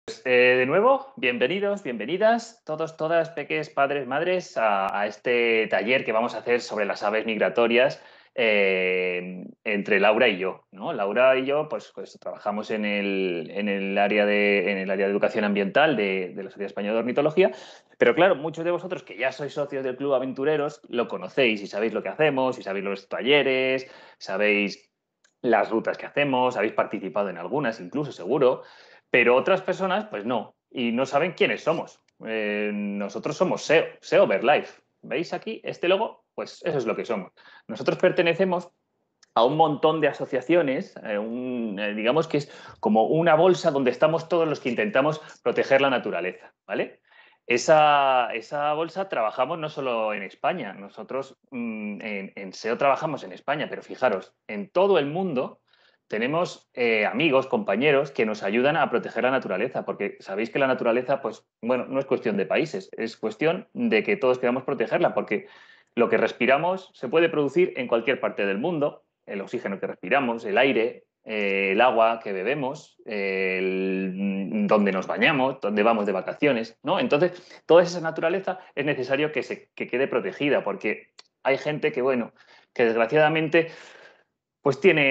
De nuevo, bienvenidos, bienvenidas, todos, todas, peques, padres, madres, a este taller que vamos a hacer sobre las aves migratorias entre Laura y yo, ¿no? Laura y yo, pues trabajamos en el área de educación ambiental de la Sociedad Española de Ornitología, pero claro, muchos de vosotros que ya sois socios del Club Aventureros lo conocéis y sabéis lo que hacemos, y sabéis los talleres, sabéis las rutas que hacemos, habéis participado en algunas incluso, seguro. Pero otras personas, pues no, y no saben quiénes somos. Nosotros somos SEO, SEO Verlife. ¿Veis aquí este logo? Pues eso es lo que somos. Nosotros pertenecemos a un montón de asociaciones, digamos que es como una bolsa donde estamos todos los que intentamos proteger la naturaleza, ¿vale? Esa bolsa trabajamos no solo en España, nosotros en SEO trabajamos en España, pero fijaros, en todo el mundo tenemos amigos, compañeros que nos ayudan a proteger la naturaleza, porque sabéis que la naturaleza, pues, bueno, no es cuestión de países, es cuestión de que todos queramos protegerla, porque lo que respiramos se puede producir en cualquier parte del mundo, el oxígeno que respiramos, el aire, el agua que bebemos, donde nos bañamos, donde vamos de vacaciones, ¿no? Entonces, toda esa naturaleza es necesario que quede protegida, porque hay gente que, bueno, que desgraciadamente pues tiene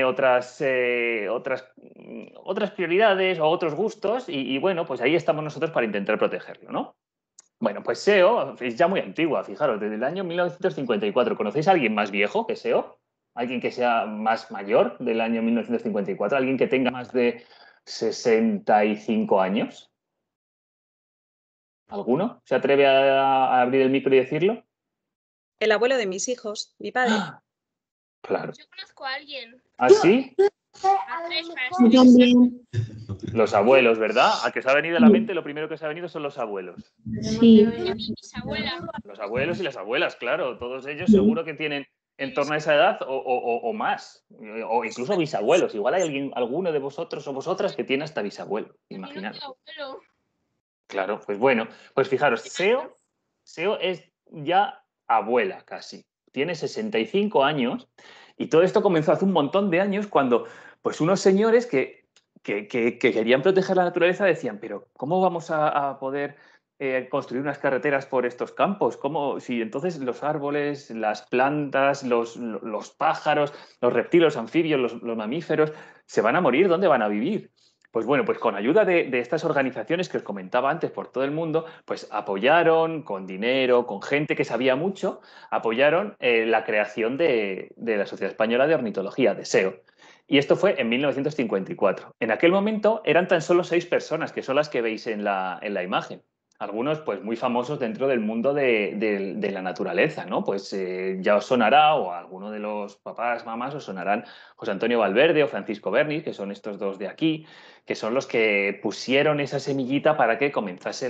otras prioridades o otros gustos y, bueno, pues ahí estamos nosotros para intentar protegerlo, ¿no? Bueno, pues SEO es ya muy antigua, fijaros, desde el año 1954. ¿Conocéis a alguien más viejo que SEO? ¿Alguien que sea más mayor del año 1954? ¿Alguien que tenga más de 65 años? ¿Alguno? ¿Se atreve a abrir el micro y decirlo? El abuelo de mis hijos, mi padre. ¡Ah! Claro. Yo conozco a alguien. ¿Ah, sí? A tres para ser exacto. Los abuelos, ¿verdad? A que se ha venido a la mente, lo primero que se ha venido son los abuelos. Sí. Mi bisabuela. Los abuelos y las abuelas, claro. Todos ellos seguro que tienen en torno a esa edad o más. O incluso bisabuelos. Igual hay alguno de vosotros o vosotras que tiene hasta bisabuelo. Imaginaros. Claro, pues bueno. Pues fijaros, SEO es ya abuela casi. Tiene 65 años y todo esto comenzó hace un montón de años cuando pues unos señores que querían proteger la naturaleza decían, pero ¿cómo vamos a poder construir unas carreteras por estos campos? ¿Cómo? Si entonces los árboles, las plantas, los pájaros, los reptiles, los anfibios, los mamíferos, se van a morir, ¿dónde van a vivir? Pues bueno, pues con ayuda de estas organizaciones que os comentaba antes por todo el mundo, pues apoyaron con dinero, con gente que sabía mucho, apoyaron la creación de la Sociedad Española de Ornitología, de SEO. Y esto fue en 1954. En aquel momento eran tan solo 6 personas, que son las que veis en la imagen. Algunos pues muy famosos dentro del mundo de la naturaleza, ¿no? Pues ya os sonará, o a alguno de los papás, mamás, os sonarán José Antonio Valverde o Francisco Bernis, que son estos dos de aquí, que son los que pusieron esa semillita para que comenzase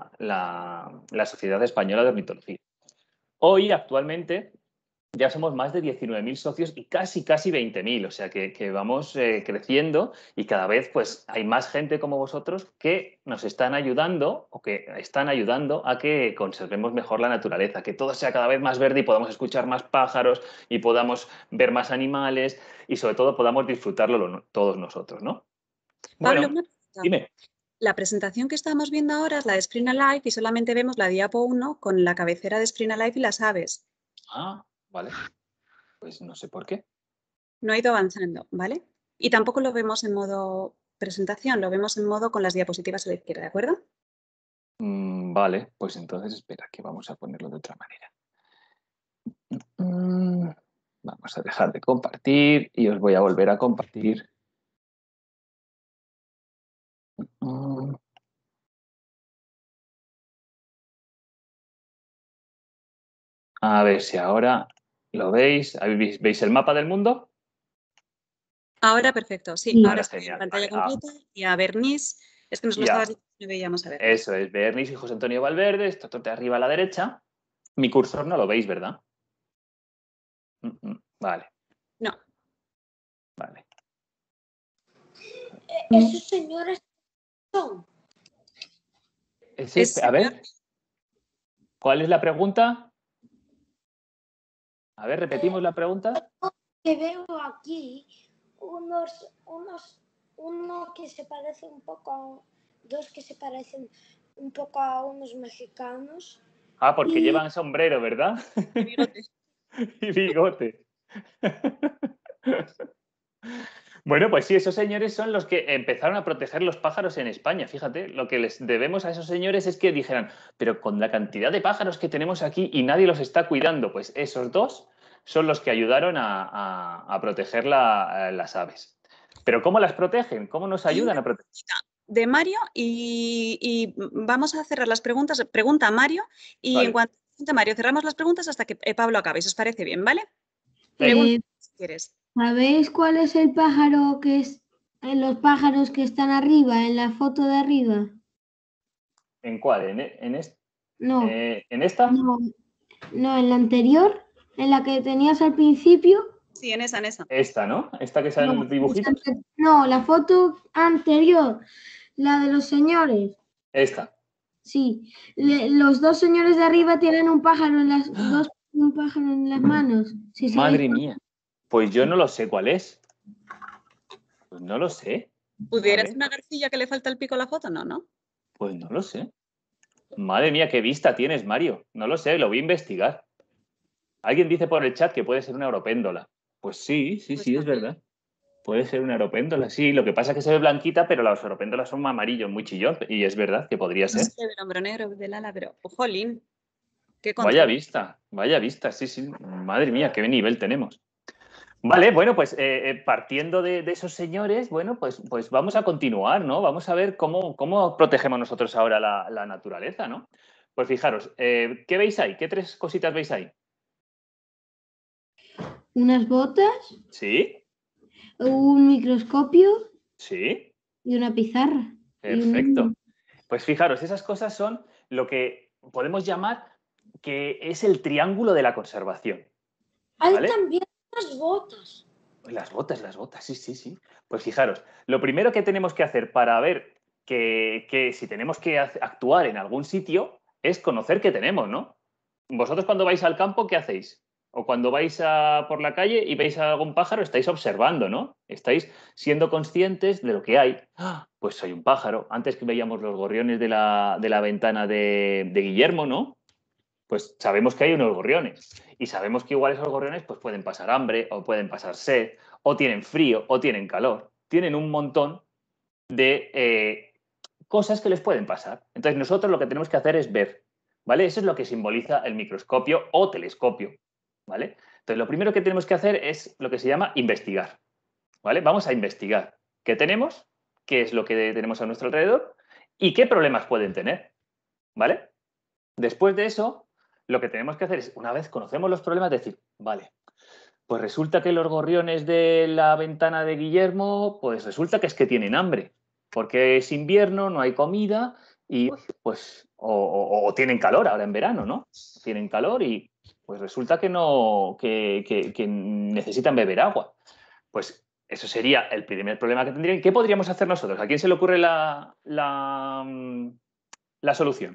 la Sociedad Española de Ornitología. Hoy, actualmente, ya somos más de 19.000 socios y casi 20.000, o sea que vamos creciendo y cada vez pues hay más gente como vosotros que nos están ayudando o que están ayudando a que conservemos mejor la naturaleza, que todo sea cada vez más verde y podamos escuchar más pájaros y podamos ver más animales y sobre todo podamos disfrutarlo todos nosotros, ¿no? Pablo, Bueno, una pregunta. dime. La presentación que estamos viendo ahora es la de Screen Alive y solamente vemos la diapo 1 con la cabecera de Screen Alive y las aves. Ah, vale. Pues no sé por qué. No ha ido avanzando, ¿vale? Y tampoco lo vemos en modo presentación, lo vemos en modo con las diapositivas a la izquierda, ¿de acuerdo? Vale, pues entonces espera, que vamos a ponerlo de otra manera. Vamos a dejar de compartir y os voy a volver a compartir. A ver si ahora lo veis. ¿Veis el mapa del mundo? Ahora perfecto, sí. Ahora está genial. en pantalla Vale, completa y a Bernice, es que nos lo estabas diciendo y no veíamos a ver. Eso es, Bernis y José Antonio Valverde, esto de arriba a la derecha. Mi cursor no lo veis, ¿verdad? Vale. No. Vale. Esos señores son. A ver, ¿cuál es la pregunta? A ver, repetimos la pregunta. Que veo aquí uno que se parece un poco dos que se parecen un poco a unos mexicanos. Ah, porque Y- llevan sombrero, ¿verdad? Y bigote. Bueno, pues sí, esos señores son los que empezaron a proteger los pájaros en España. Fíjate, lo que les debemos a esos señores es que dijeran, pero con la cantidad de pájaros que tenemos aquí y nadie los está cuidando, pues esos dos son los que ayudaron a proteger las aves. Pero ¿cómo las protegen? ¿Cómo nos ayudan a proteger? De Mario y vamos a cerrar las preguntas. Pregunta a Mario y Vale. en cuanto a Mario cerramos las preguntas hasta que Pablo acabe. Si os parece bien, ¿vale? Venga. Pregunta si quieres. ¿Sabéis cuál es el pájaro que es en los pájaros que están arriba, en la foto de arriba? ¿En cuál? No, ¿En esta? no, no, en la anterior, en la que tenías al principio. Sí, en esa, en esa. Esta, ¿no? Esta que sale en los dibujitos. No, la foto anterior, la de los señores. Esta. Sí, los dos señores de arriba tienen un pájaro en un pájaro en las manos. Si Madre sabéis- mía. Pues yo no lo sé cuál es. Pues no lo sé. ¿Pudiera Vale. ser una garcilla que le falta el pico a la foto? No, ¿no? Pues no lo sé. Madre mía, qué vista tienes, Mario. No lo sé, lo voy a investigar. Alguien dice por el chat que puede ser una aeropéndola. Pues sí, Pues es verdad. Puede ser una aeropéndola, sí. Lo que pasa es que se ve blanquita, pero las aeropéndolas son amarillos, muy chillón. Y es verdad que podría No ser. sé del hombro negro del ala, pero jolín. Qué Vaya control. vista, sí. Madre mía, qué nivel tenemos. Vale, bueno, pues partiendo de esos señores, bueno, pues vamos a continuar, ¿no? Vamos a ver cómo protegemos nosotros ahora la naturaleza, ¿no? Pues fijaros, ¿qué veis ahí? ¿Qué tres cositas veis ahí? unas botas, ¿Sí? un microscopio ¿Sí? y una pizarra. Perfecto. Pues fijaros, esas cosas son lo que podemos llamar que es el triángulo de la conservación. Hay ¿Vale? también unas botas. Las botas, sí. Pues fijaros, lo primero que tenemos que hacer para ver que si tenemos que actuar en algún sitio es conocer qué tenemos, ¿no? Vosotros cuando vais al campo, ¿qué hacéis? O cuando vais por la calle y veis a algún pájaro, estáis observando, ¿no? Estáis siendo conscientes de lo que hay. ¡Ah! Pues soy un pájaro. Antes que veíamos los gorriones de la ventana de Guillermo, ¿no? Pues sabemos que hay unos gorriones y sabemos que igual esos gorriones pues pueden pasar hambre o pueden pasar sed o tienen frío o tienen calor. Tienen un montón de cosas que les pueden pasar. Entonces nosotros lo que tenemos que hacer es ver, ¿vale? Eso es lo que simboliza el microscopio o telescopio, ¿vale? Entonces lo primero que tenemos que hacer es lo que se llama investigar, ¿vale? Vamos a investigar qué tenemos, qué es lo que tenemos a nuestro alrededor y qué problemas pueden tener, ¿vale? Después de eso, lo que tenemos que hacer es, una vez conocemos los problemas, decir, vale, pues resulta que los gorriones de la ventana de Guillermo, pues resulta que es que tienen hambre, porque es invierno, no hay comida y pues, o tienen calor ahora en verano, ¿no? Tienen calor y pues resulta que no, que necesitan beber agua. Pues eso sería el primer problema que tendrían. ¿Qué podríamos hacer nosotros? ¿A quién se le ocurre la solución?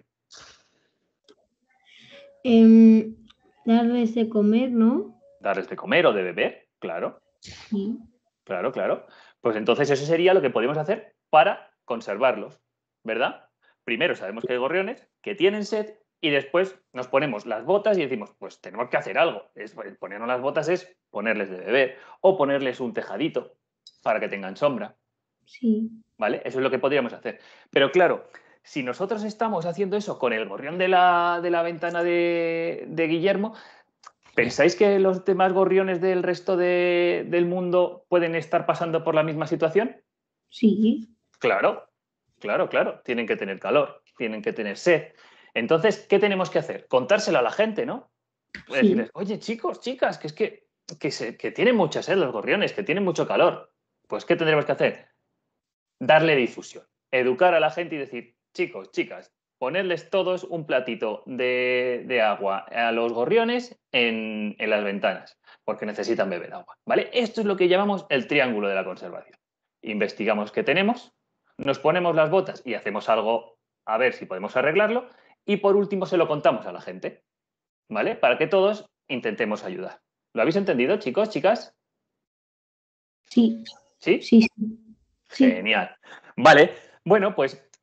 Darles de comer, ¿no? Darles de comer o de beber, claro. Sí. Claro. Pues entonces eso sería lo que podemos hacer para conservarlos, ¿verdad? Primero sabemos que hay gorriones que tienen sed y después nos ponemos las botas y decimos, pues tenemos que hacer algo. Ponernos las botas es ponerles de beber o ponerles un tejadito para que tengan sombra, Sí. ¿vale? Eso es lo que podríamos hacer. Pero claro, si nosotros estamos haciendo eso con el gorrión de la ventana de Guillermo, ¿pensáis que los demás gorriones del resto del mundo pueden estar pasando por la misma situación? Sí. Claro. Tienen que tener calor, tienen que tener sed. Entonces, ¿qué tenemos que hacer? Contárselo a la gente, ¿no? Sí. Decirles, oye, chicos, chicas, que tienen mucha sed los gorriones, que tienen mucho calor. Pues, ¿qué tendremos que hacer? Darle difusión, educar a la gente y decir, chicos, chicas, ponerles todos un platito de agua a los gorriones en las ventanas, porque necesitan beber agua, ¿vale? Esto es lo que llamamos el triángulo de la conservación. Investigamos qué tenemos, nos ponemos las botas y hacemos algo a ver si podemos arreglarlo y por último se lo contamos a la gente, ¿vale? Para que todos intentemos ayudar. ¿Lo habéis entendido, chicos, chicas? Sí. ¿Sí? Sí. Genial. Vale, bueno, pues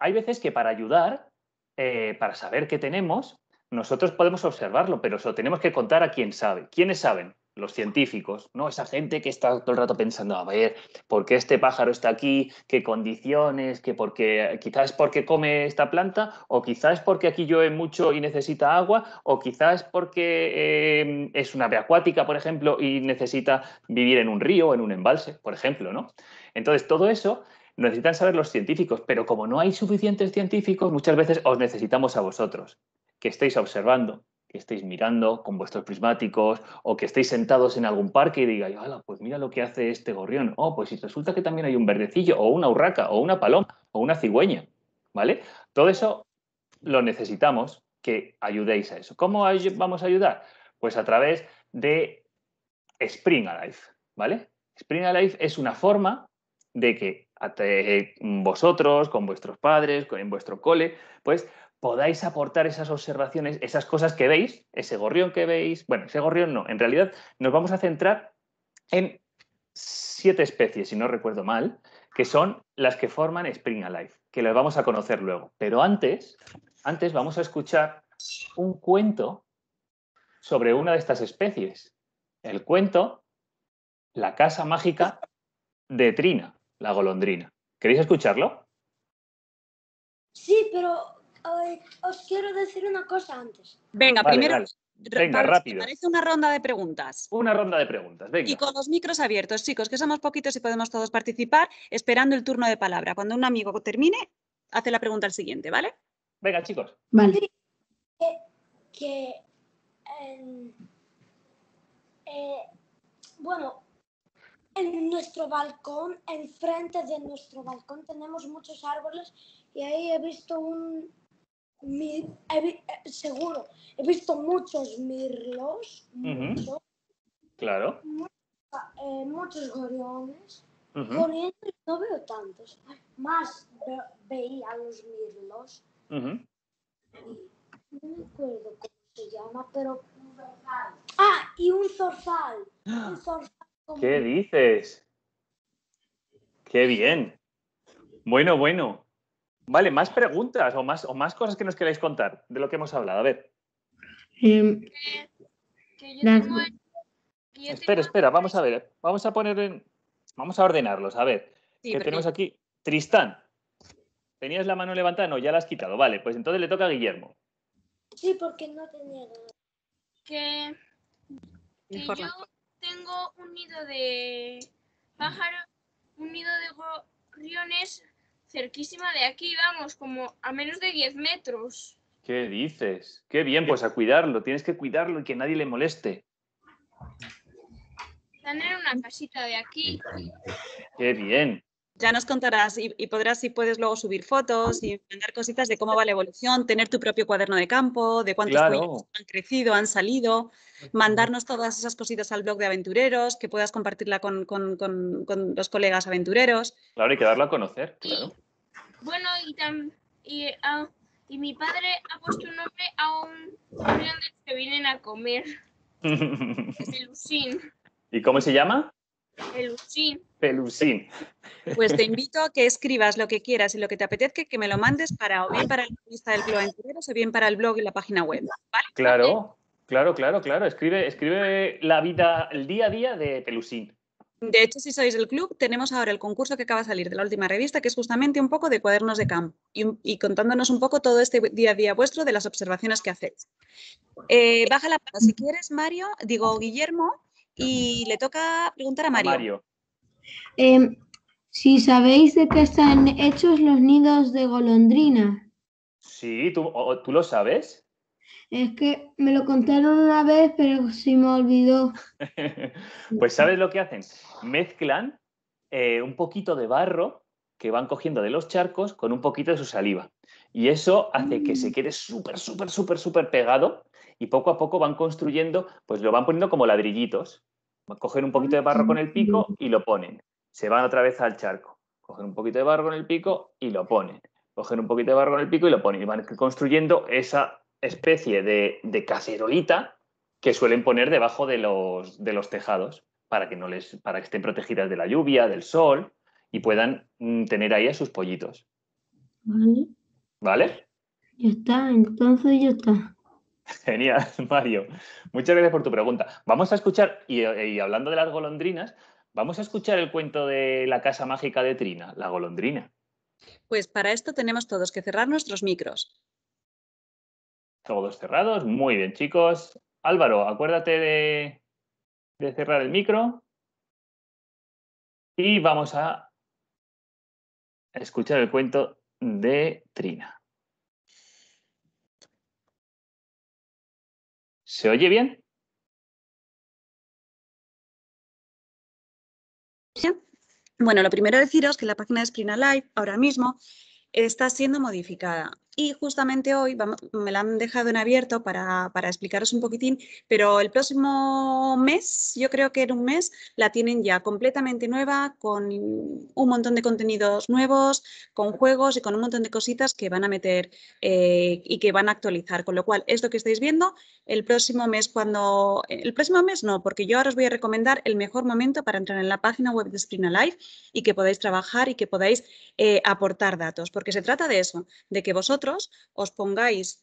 hay veces que para ayudar, para saber qué tenemos, nosotros podemos observarlo, pero eso tenemos que contar a quién sabe. ¿Quiénes saben? Los científicos, ¿no? Esa gente que está todo el rato pensando, a ver, ¿por qué este pájaro está aquí? ¿Qué condiciones? Quizás es porque come esta planta, o quizás es porque aquí llueve mucho y necesita agua, o quizás es porque es una ave acuática, por ejemplo, y necesita vivir en un río o en un embalse, por ejemplo, ¿no? Entonces, todo eso necesitan saber los científicos, pero como no hay suficientes científicos, muchas veces os necesitamos a vosotros, que estéis observando, que estéis mirando con vuestros prismáticos, o que estéis sentados en algún parque y digáis, ¡hala, pues mira lo que hace este gorrión! Oh, pues si resulta que también hay un verdecillo, o una urraca, o una paloma, o una cigüeña, ¿vale? Todo eso lo necesitamos que ayudéis a eso. ¿Cómo vamos a ayudar? Pues a través de Spring Alive, ¿vale? Spring Alive es una forma de que vosotros, con vuestros padres, en vuestro cole, pues podáis aportar esas observaciones, esas cosas que veis, ese gorrión que veis. Bueno, ese gorrión no, en realidad nos vamos a centrar en 7 especies, si no recuerdo mal, que son las que forman Spring Alive, que las vamos a conocer luego. Pero antes vamos a escuchar un cuento sobre una de estas especies. El cuento La casa mágica de Trina, la golondrina. ¿Queréis escucharlo? Sí, pero os quiero decir una cosa antes. Venga, Vale, primero, vale. Venga, vamos, rápido. parece una ronda de preguntas. Una ronda de preguntas, Y venga. con los micros abiertos, chicos, que somos poquitos y podemos todos participar, esperando el turno de palabra. Cuando un amigo termine, hace la pregunta al siguiente, ¿vale? Venga, chicos. Vale. Que bueno, en nuestro balcón, enfrente de nuestro balcón, tenemos muchos árboles y ahí he visto seguro, he visto muchos mirlos, muchos, Claro. muchos gorriones. Ujú, Gorriones no veo tantos, más veía los mirlos. ujú. Y no me acuerdo cómo se llama, pero... Ah, y un zorzal. Un zorzal como... ¿Qué dices? ¡Qué bien! Bueno, bueno. Vale, más preguntas o más cosas que nos queráis contar de lo que hemos hablado. A ver. Em, Que yo las- tengo, que yo Espera, tengo- espera, vamos a ver. Vamos a ordenarlos. A ver. Sí, ¿Qué pero tenemos aquí? Tristán. ¿Tenías la mano levantada? No, ya la has quitado. Vale, pues entonces le toca a Guillermo. Sí, porque no tenía nada. que yo informa. tengo un nido de pájaros, un nido de gorriones cerquísima de aquí, vamos, como a menos de 10 metros. ¿Qué dices? Qué bien, pues a cuidarlo. Tienes que cuidarlo y que nadie le moleste. Están en una casita de aquí. Qué bien. Ya nos contarás y podrás, si puedes, luego subir fotos y mandar cositas de cómo va la evolución, tener tu propio cuaderno de campo, de cuántos Claro. pollos han crecido, han salido, mandarnos todas esas cositas al blog de aventureros, que puedas compartirla con los colegas aventureros. Claro, hay que darlo a conocer, claro. Bueno, y mi padre ha puesto un nombre a un gorrión de los que vienen a comer. Pelusín. ¿Y cómo se llama? Pelusín. Pelusín. Pues te invito a que escribas lo que quieras y lo que te apetezca, que me lo mandes o bien para la lista del Club Aventureros o bien para el blog y la página web. ¿Vale? Claro, claro. Escribe la vida, el día a día de Pelusín. De hecho, si sois del club, tenemos ahora el concurso que acaba de salir de la última revista, que es justamente un poco de cuadernos de campo y contándonos un poco todo este día a día vuestro de las observaciones que hacéis. Baja la mano si quieres, Guillermo, y le toca preguntar a Mario. si sabéis de qué están hechos los nidos de golondrina. Sí, ¿tú lo sabes? Es que me lo contaron una vez, pero se me olvidó. Pues ¿sabes lo que hacen? Mezclan un poquito de barro que van cogiendo de los charcos con un poquito de su saliva. Y eso hace que se quede súper pegado y poco a poco van construyendo, pues lo van poniendo como ladrillitos. Cogen un poquito de barro con el pico y lo ponen. Se van otra vez al charco. Cogen un poquito de barro con el pico y lo ponen. Cogen un poquito de barro con el pico y lo ponen. Y van construyendo esa especie de cacerolita que suelen poner debajo de los tejados para que estén protegidas de la lluvia, del sol y puedan tener ahí a sus pollitos. Vale, ¿Vale? ya está, entonces ya está. Genial, Mario. Muchas gracias por tu pregunta. Vamos a escuchar, y hablando de las golondrinas, vamos a escuchar el cuento de la casa mágica de Trina, la golondrina. Pues para esto tenemos todos que cerrar nuestros micros. Todos cerrados. Muy bien, chicos. Álvaro, acuérdate de cerrar el micro. Y vamos a escuchar el cuento de Trina. ¿Se oye bien? Bueno, lo primero deciros que la página de Sprina Live ahora mismo está siendo modificada. Y justamente hoy me la han dejado en abierto para explicaros un poquitín, pero el próximo mes, yo creo que en un mes, la tienen ya completamente nueva, con un montón de contenidos nuevos, con juegos y con un montón de cositas que van a meter y que van a actualizar. Con lo cual, esto que estáis viendo, el próximo mes el próximo mes no, porque yo ahora os voy a recomendar el mejor momento para entrar en la página web de Sprina Live y que podáis trabajar y que podáis aportar datos, porque se trata de eso, de que vosotros os pongáis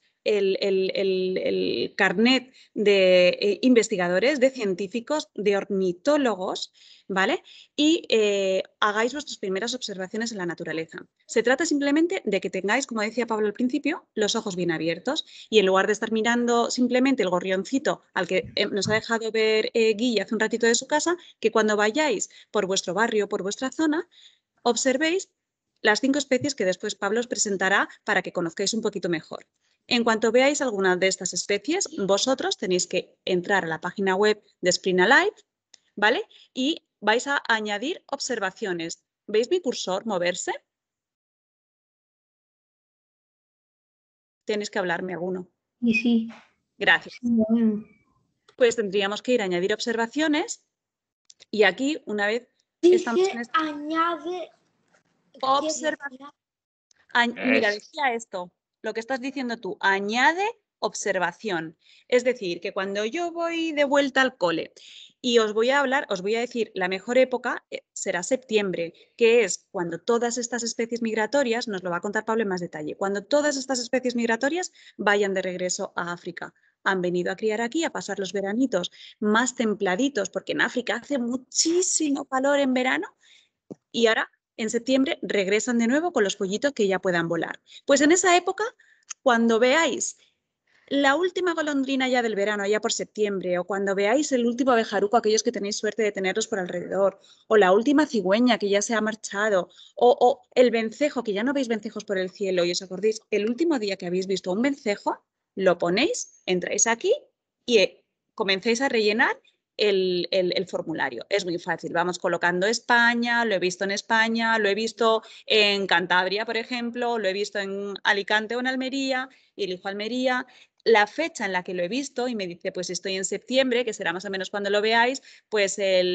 el carnet de investigadores, de científicos, de ornitólogos, ¿vale? Y hagáis vuestras primeras observaciones en la naturaleza. Se trata simplemente de que tengáis, como decía Pablo al principio, los ojos bien abiertos y en lugar de estar mirando simplemente el gorrioncito al que nos ha dejado ver Guille hace un ratito de su casa, que cuando vayáis por vuestro barrio, por vuestra zona, observéis las 5 especies que después Pablo os presentará para que conozcáis un poquito mejor. En cuanto veáis alguna de estas especies, vosotros tenéis que entrar a la página web de Sprina Live, ¿vale? Y vais a añadir observaciones. ¿Veis mi cursor moverse? Tenéis que hablarme alguno. Y sí, Gracias. sí, lo vemos. Pues tendríamos que ir a añadir observaciones y aquí, una vez estamos en Dice añade. observación. Mira, decía esto, lo que estás diciendo tú, añade observación. Es decir, que cuando yo voy de vuelta al cole y os voy a hablar, os voy a decir, la mejor época será septiembre, que es cuando todas estas especies migratorias, nos lo va a contar Pablo en más detalle, cuando todas estas especies migratorias vayan de regreso a África. Han venido a criar aquí, a pasar los veranitos más templaditos, porque en África hace muchísimo calor en verano y ahora en septiembre regresan de nuevo con los pollitos que ya puedan volar. Pues en esa época, cuando veáis la última golondrina ya del verano, ya por septiembre, o cuando veáis el último abejaruco, aquellos que tenéis suerte de tenerlos por alrededor, o la última cigüeña que ya se ha marchado, o el vencejo, que ya no veis vencejos por el cielo y os acordéis, el último día que habéis visto un vencejo, lo ponéis, entráis aquí y comencéis a rellenar el formulario. Es muy fácil. Vamos colocando España, lo he visto en España, lo he visto en Cantabria, por ejemplo, lo he visto en Alicante o en Almería, y elijo Almería, la fecha en la que lo he visto y me dice, pues estoy en septiembre, que será más o menos cuando lo veáis, pues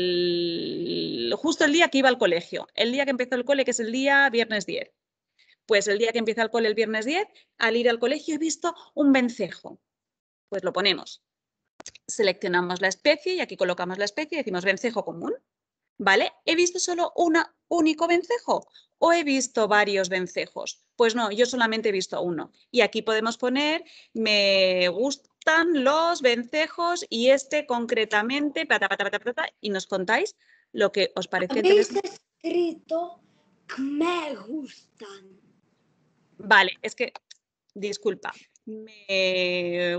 justo el día que iba al colegio, el día que empezó el cole, que es el día viernes 10. Pues el día que empieza el cole, el viernes 10, al ir al colegio he visto un vencejo. Pues lo ponemos. Seleccionamos la especie y aquí colocamos la especie y decimos vencejo común. ¿Vale? ¿He visto solo un único vencejo o he visto varios vencejos? Pues no, yo solamente he visto uno. Y aquí podemos poner, me gustan los vencejos y este concretamente, y nos contáis lo que os parece Habéis interesante. escrito que me gustan. Vale, es que, disculpa, me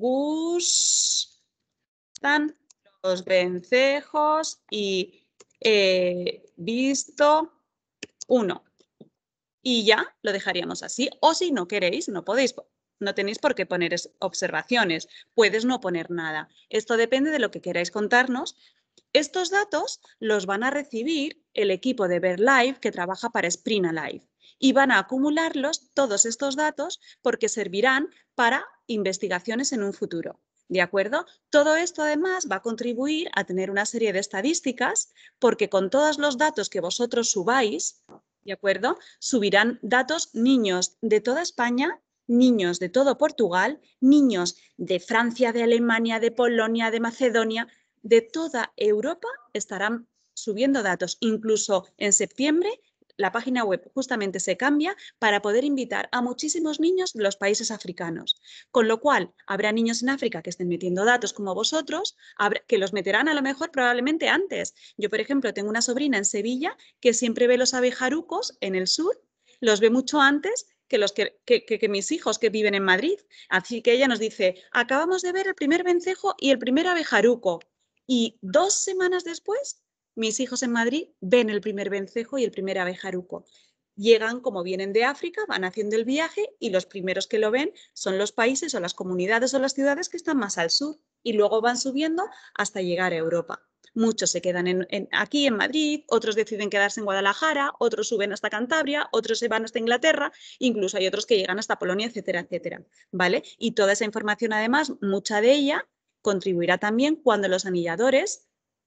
gustan los vencejos y he visto uno. Y ya lo dejaríamos así. O si no queréis, no podéis, no tenéis por qué poner observaciones. Puedes no poner nada. Esto depende de lo que queráis contarnos. Estos datos los van a recibir el equipo de VerLive que trabaja para Sprina Live y van a acumularlos, todos estos datos, porque servirán para investigaciones en un futuro. ¿De acuerdo? Todo esto además va a contribuir a tener una serie de estadísticas porque con todos los datos que vosotros subáis, ¿de acuerdo? Subirán datos niños de toda España, niños de todo Portugal, niños de Francia, de Alemania, de Polonia, de Macedonia, de toda Europa estarán subiendo datos. Incluso en septiembre la página web justamente se cambia para poder invitar a muchísimos niños de los países africanos. Con lo cual, habrá niños en África que estén metiendo datos como vosotros, que los meterán a lo mejor probablemente antes. Yo, por ejemplo, tengo una sobrina en Sevilla que siempre ve los abejarucos en el sur, los ve mucho antes que mis hijos que viven en Madrid. Así que ella nos dice, acabamos de ver el primer vencejo y el primer abejaruco. Y 2 semanas después, mis hijos en Madrid ven el primer vencejo y el primer abejaruco. Llegan, como vienen de África, van haciendo el viaje y los primeros que lo ven son los países o las comunidades o las ciudades que están más al sur y luego van subiendo hasta llegar a Europa. Muchos se quedan aquí en Madrid, otros deciden quedarse en Guadalajara, otros suben hasta Cantabria, otros se van hasta Inglaterra, incluso hay otros que llegan hasta Polonia, etcétera, etcétera. ¿Vale? Y toda esa información, además, mucha de ella contribuirá también cuando los anilladores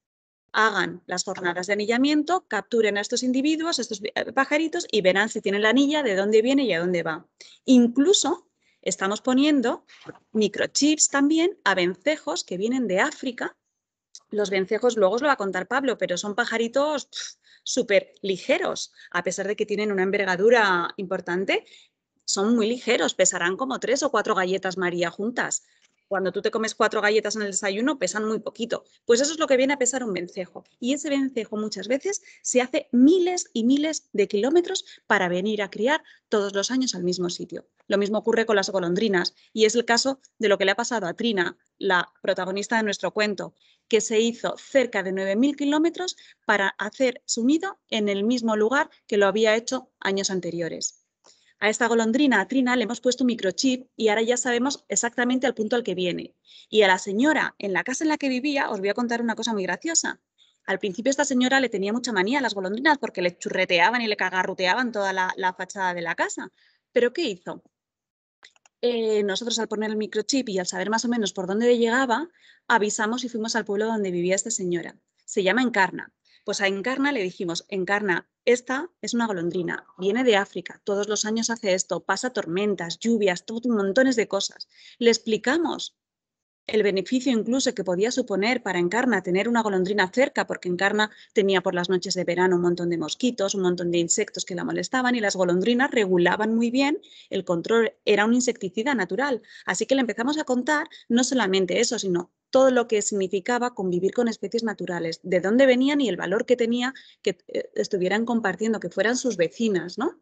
hagan las jornadas de anillamiento, capturen a estos individuos, a estos pajaritos y verán si tienen la anilla, de dónde viene y a dónde va. Incluso estamos poniendo microchips también a vencejos que vienen de África. Los vencejos, luego os lo va a contar Pablo, pero son pajaritos súper ligeros, a pesar de que tienen una envergadura importante, son muy ligeros, pesarán como 3 o 4 galletas María juntas. Cuando tú te comes 4 galletas en el desayuno, pesan muy poquito. Pues eso es lo que viene a pesar un vencejo. Y ese vencejo muchas veces se hace miles y miles de kilómetros para venir a criar todos los años al mismo sitio. Lo mismo ocurre con las golondrinas y es el caso de lo que le ha pasado a Trina, la protagonista de nuestro cuento, que se hizo cerca de 9.000 kilómetros para hacer su nido en el mismo lugar que lo había hecho años anteriores. A esta golondrina, a Trina, le hemos puesto un microchip y ahora ya sabemos exactamente al punto al que viene. Y a la señora, en la casa en la que vivía, os voy a contar una cosa muy graciosa. Al principio esta señora le tenía mucha manía a las golondrinas porque le churreteaban y le cagarruteaban toda la fachada de la casa. ¿Pero qué hizo? Nosotros al poner el microchip y al saber más o menos por dónde llegaba, avisamos y fuimos al pueblo donde vivía esta señora. Se llama Encarna. Pues a Encarna le dijimos, Encarna, esta es una golondrina, viene de África, todos los años hace esto, pasa tormentas, lluvias, montones de cosas. Le explicamos el beneficio incluso que podía suponer para Encarna tener una golondrina cerca, porque Encarna tenía por las noches de verano un montón de mosquitos, un montón de insectos que la molestaban y las golondrinas regulaban muy bien el control, era un insecticida natural. Así que le empezamos a contar no solamente eso, sino todo lo que significaba convivir con especies naturales, de dónde venían y el valor que tenía que estuvieran compartiendo, que fueran sus vecinas, ¿no?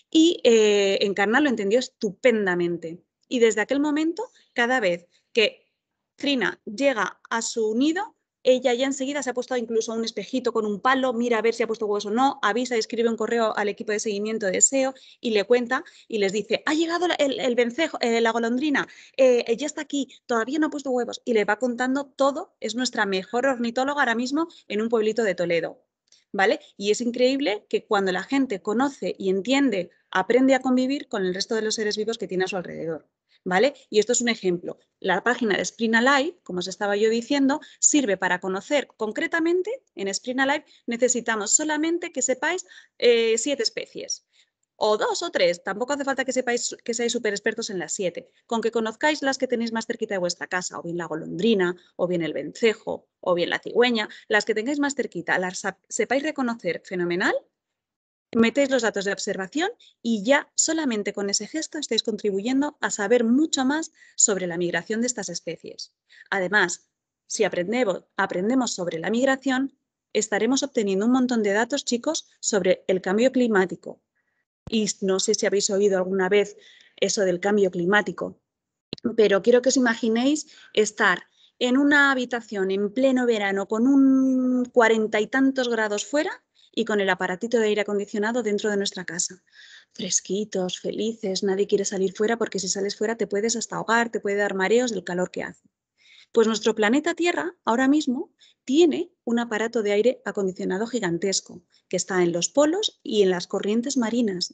Y Encarna lo entendió estupendamente. Y desde aquel momento, cada vez que Trina llega a su nido, ella ya enseguida se ha puesto incluso un espejito con un palo, mira a ver si ha puesto huevos o no, avisa y escribe un correo al equipo de seguimiento de SEO y le cuenta y les dice, ha llegado el vencejo, la golondrina, ya está aquí, todavía no ha puesto huevos y le va contando todo, es nuestra mejor ornitóloga ahora mismo en un pueblito de Toledo. ¿Vale? Y es increíble que cuando la gente conoce y entiende, aprende a convivir con el resto de los seres vivos que tiene a su alrededor. ¿Vale? Y esto es un ejemplo. La página de Spring Alive, como os estaba yo diciendo, sirve para conocer concretamente, en Spring Alive necesitamos solamente que sepáis 7 especies. O 2 o 3, tampoco hace falta que sepáis que seáis súper expertos en las 7. Con que conozcáis las que tenéis más cerquita de vuestra casa, o bien la golondrina, o bien el vencejo, o bien la cigüeña, las que tengáis más cerquita, las sepáis reconocer fenomenal, metéis los datos de observación y ya solamente con ese gesto estáis contribuyendo a saber mucho más sobre la migración de estas especies. Además, si aprendemos sobre la migración, estaremos obteniendo un montón de datos, chicos, sobre el cambio climático. Y no sé si habéis oído alguna vez eso del cambio climático, pero quiero que os imaginéis estar en una habitación en pleno verano con un 40 y tantos grados fuera y con el aparatito de aire acondicionado dentro de nuestra casa. Fresquitos, felices, nadie quiere salir fuera porque si sales fuera te puedes hasta ahogar, te puede dar mareos del calor que hace. Pues nuestro planeta Tierra ahora mismo tiene un aparato de aire acondicionado gigantesco que está en los polos y en las corrientes marinas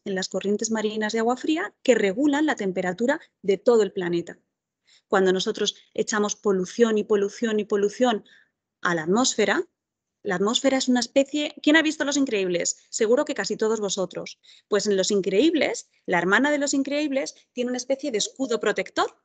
de agua fría que regulan la temperatura de todo el planeta. Cuando nosotros echamos polución y polución y polución a la atmósfera es una especie... ¿Quién ha visto Los Increíbles? Seguro que casi todos vosotros. Pues en Los Increíbles, la hermana de Los Increíbles tiene una especie de escudo protector.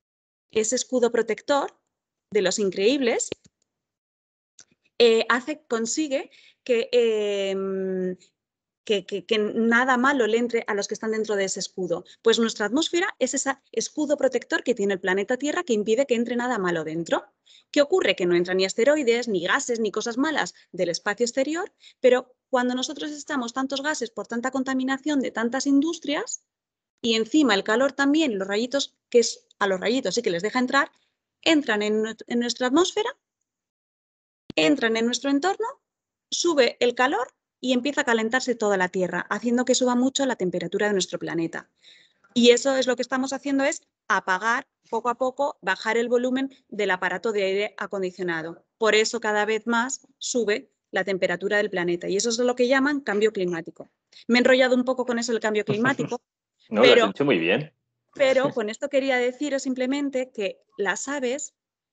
Ese escudo protector de Los Increíbles consigue que que nada malo le entre a los que están dentro de ese escudo. Pues nuestra atmósfera es ese escudo protector que tiene el planeta Tierra que impide que entre nada malo dentro. ¿Qué ocurre? Que no entran ni asteroides, ni gases, ni cosas malas del espacio exterior, pero cuando nosotros estamos tantos gases por tanta contaminación de tantas industrias y encima el calor también, los rayitos, que es a los rayitos sí que les deja entrar, entran en nuestra atmósfera, entran en nuestro entorno, sube el calor y empieza a calentarse toda la Tierra, haciendo que suba mucho la temperatura de nuestro planeta. Y eso es lo que estamos haciendo, es apagar poco a poco, bajar el volumen del aparato de aire acondicionado. Por eso cada vez más sube la temperatura del planeta y eso es lo que llaman cambio climático. Me he enrollado un poco con eso del cambio climático, No, lo has hecho muy bien. pero con esto quería deciros simplemente que las aves,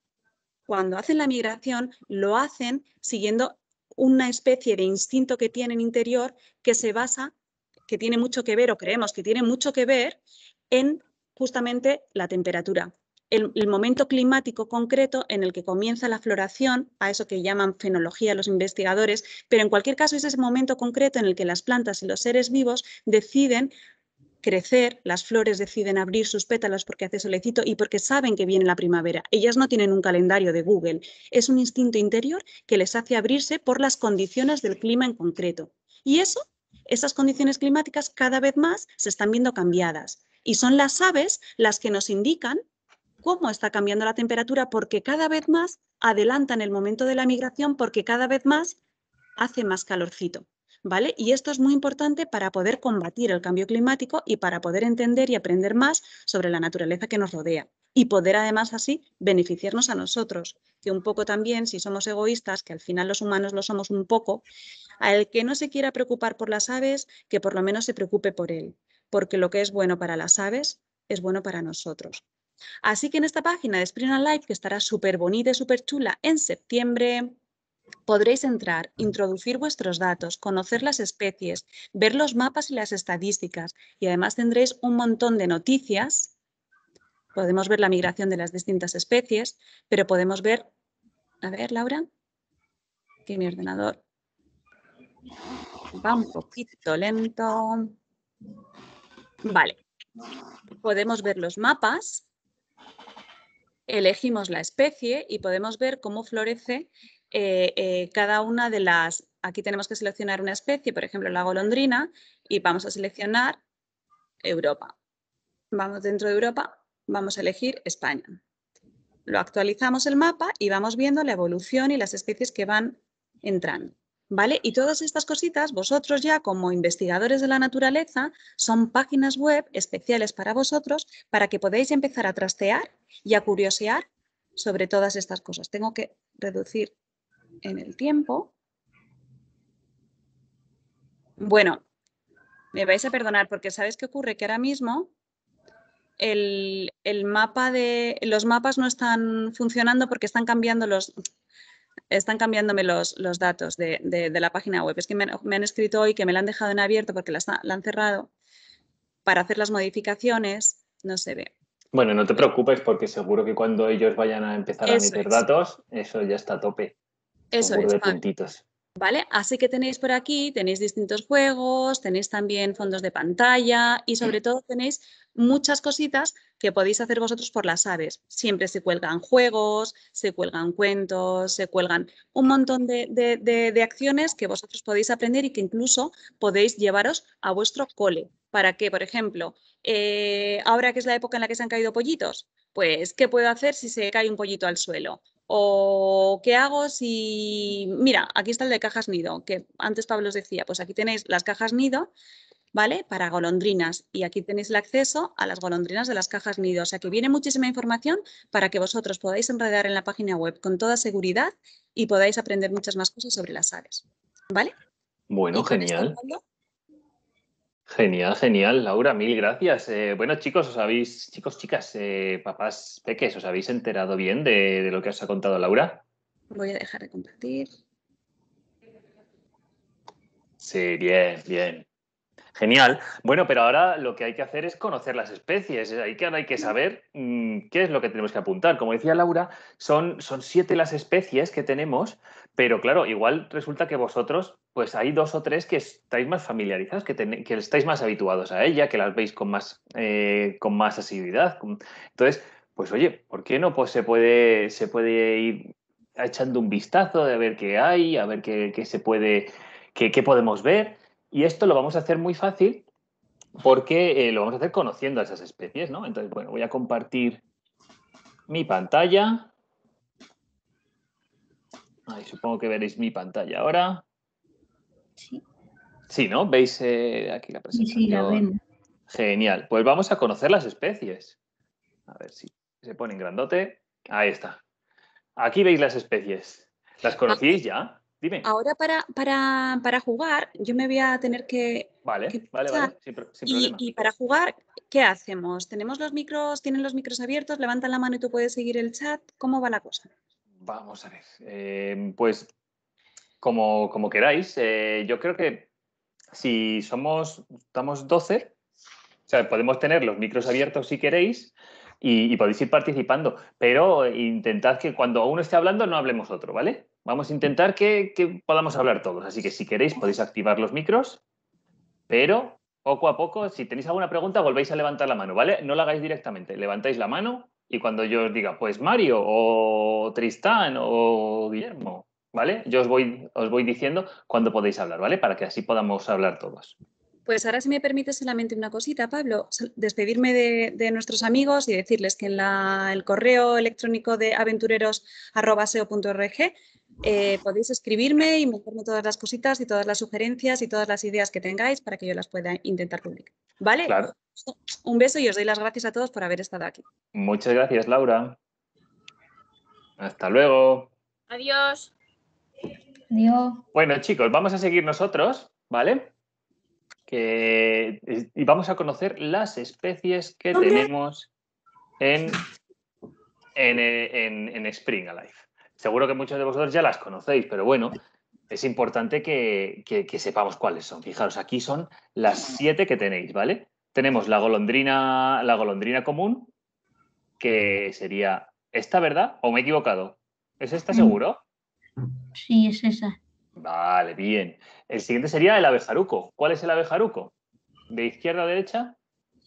cuando hacen la migración, lo hacen siguiendo una especie de instinto que tienen interior que se basa, que tiene mucho que ver, o creemos que tiene mucho que ver, en justamente la temperatura. El momento climático concreto en el que comienza la floración, a eso que llaman fenología los investigadores, pero en cualquier caso es ese momento concreto en el que las plantas y los seres vivos deciden crecer, las flores deciden abrir sus pétalos porque hace solecito y porque saben que viene la primavera. Ellas no tienen un calendario de Google, es un instinto interior que les hace abrirse por las condiciones del clima en concreto. Y esas condiciones climáticas cada vez más se están viendo cambiadas. Y son las aves las que nos indican cómo está cambiando la temperatura porque cada vez más adelantan el momento de la migración porque cada vez más hace más calorcito. ¿Vale? Y esto es muy importante para poder combatir el cambio climático y para poder entender y aprender más sobre la naturaleza que nos rodea y poder además así beneficiarnos a nosotros, que un poco también, si somos egoístas, que al final los humanos lo somos un poco, al que no se quiera preocupar por las aves, que por lo menos se preocupe por él, porque lo que es bueno para las aves es bueno para nosotros. Así que en esta página de Spring and Life, que estará súper bonita y súper chula en septiembre, podréis entrar, introducir vuestros datos, conocer las especies, ver los mapas y las estadísticas y además tendréis un montón de noticias. Podemos ver la migración de las distintas especies, pero podemos ver, a ver, Laura, que mi ordenador va un poquito lento. Vale, podemos ver los mapas, elegimos la especie y podemos ver cómo florece cada una de las... Aquí tenemos que seleccionar una especie, por ejemplo, la golondrina, y vamos a seleccionar Europa. Vamos dentro de Europa, vamos a elegir España. Lo actualizamos el mapa y vamos viendo la evolución y las especies que van entrando. ¿Vale? Y todas estas cositas, vosotros ya como investigadores de la naturaleza, son páginas web especiales para vosotros para que podáis empezar a trastear y a curiosear sobre todas estas cosas. Tengo que reducir en el tiempo. Bueno, me vais a perdonar porque ¿sabéis qué ocurre? Que ahora mismo el mapa de... Los mapas no están funcionando porque están cambiando están cambiándome los datos de la página web. Es que me han escrito hoy que me la han dejado en abierto porque la han cerrado para hacer las modificaciones. No se ve. Bueno, no te preocupes porque seguro que cuando ellos vayan a empezar a meter datos, eso ya está a tope. Eso seguro es. De puntitos. ¿Vale? Así que tenéis por aquí, tenéis distintos juegos, tenéis también fondos de pantalla y sobre todo tenéis muchas cositas que podéis hacer vosotros por las aves. Siempre se cuelgan juegos, se cuelgan cuentos, se cuelgan un montón de acciones que vosotros podéis aprender y que incluso podéis llevaros a vuestro cole. Para que, por ejemplo, ahora que es la época en la que se han caído pollitos, pues, ¿qué puedo hacer si se cae un pollito al suelo? O ¿qué hago si... Mira, aquí está el de cajas nido, que antes Pablo os decía, pues aquí tenéis las cajas nido, ¿vale? Para golondrinas y aquí tenéis el acceso a las golondrinas de las cajas nido. O sea que viene muchísima información para que vosotros podáis enredar en la página web con toda seguridad y podáis aprender muchas más cosas sobre las aves, ¿vale? Bueno, genial. Genial, genial, Laura, mil gracias. Bueno, chicos, chicas, papás peques, ¿os habéis enterado bien de lo que os ha contado Laura? Voy a dejar de compartir. Sí, bien, bien. Genial. Bueno, pero ahora lo que hay que hacer es conocer las especies. Hay que saber qué es lo que tenemos que apuntar. Como decía Laura, son 7 las especies que tenemos, pero claro, igual resulta que vosotros, pues hay 2 o 3 que estáis más familiarizados, que estáis más habituados a ella, que las veis con más asiduidad. Entonces, pues oye, ¿por qué no? Pues se puede ir echando un vistazo de ver qué hay, a ver qué podemos ver. Y esto lo vamos a hacer muy fácil porque lo vamos a hacer conociendo a esas especies, ¿no? Entonces, bueno, voy a compartir mi pantalla. Ahí, supongo que veréis mi pantalla ahora. Sí, Sí, ¿no? ¿Veis aquí la sí, la presentación? vemos. Genial. Pues vamos a conocer las especies. A ver si se pone en grandote. Ahí está. Aquí veis las especies. ¿Las conocíais ya? Dime. Ahora para jugar, yo me voy a tener que Vale, marchar. sin problema. Y para jugar, ¿qué hacemos? ¿Tienen los micros abiertos? ¿Levantan la mano y tú puedes seguir el chat? ¿Cómo va la cosa? Vamos a ver. Pues como queráis. Yo creo que si estamos 12, o sea, podemos tener los micros abiertos si queréis y podéis ir participando, pero intentad que cuando uno esté hablando no hablemos otro, ¿vale? Vamos a intentar que podamos hablar todos, así que si queréis podéis activar los micros, pero poco a poco, si tenéis alguna pregunta, volvéis a levantar la mano, ¿vale? No la hagáis directamente, levantáis la mano y cuando yo os diga, pues Mario o Tristán o Guillermo, ¿vale? Yo os voy diciendo cuándo podéis hablar, ¿vale? Para que así podamos hablar todos. Pues ahora, si me permites solamente una cosita, Pablo, despedirme de nuestros amigos y decirles que en el correo electrónico de aventureros@seo.org podéis escribirme y meterme todas las cositas y todas las sugerencias y todas las ideas que tengáis para que yo las pueda intentar publicar. ¿Vale? Claro. Un beso y os doy las gracias a todos por haber estado aquí. Muchas gracias, Laura. Hasta luego. Adiós. Dios. Bueno, chicos, vamos a seguir nosotros, ¿vale? Y vamos a conocer las especies que tenemos en Spring Alive. Seguro que muchos de vosotros ya las conocéis, pero bueno, es importante que sepamos cuáles son. Fijaros, aquí son las 7 que tenéis, ¿vale? Tenemos la golondrina común, que sería esta, ¿verdad? ¿O me he equivocado? ¿Es esta seguro? Sí, es esa. Vale, bien. El siguiente sería el abejaruco. ¿Cuál es el abejaruco? ¿De izquierda a derecha?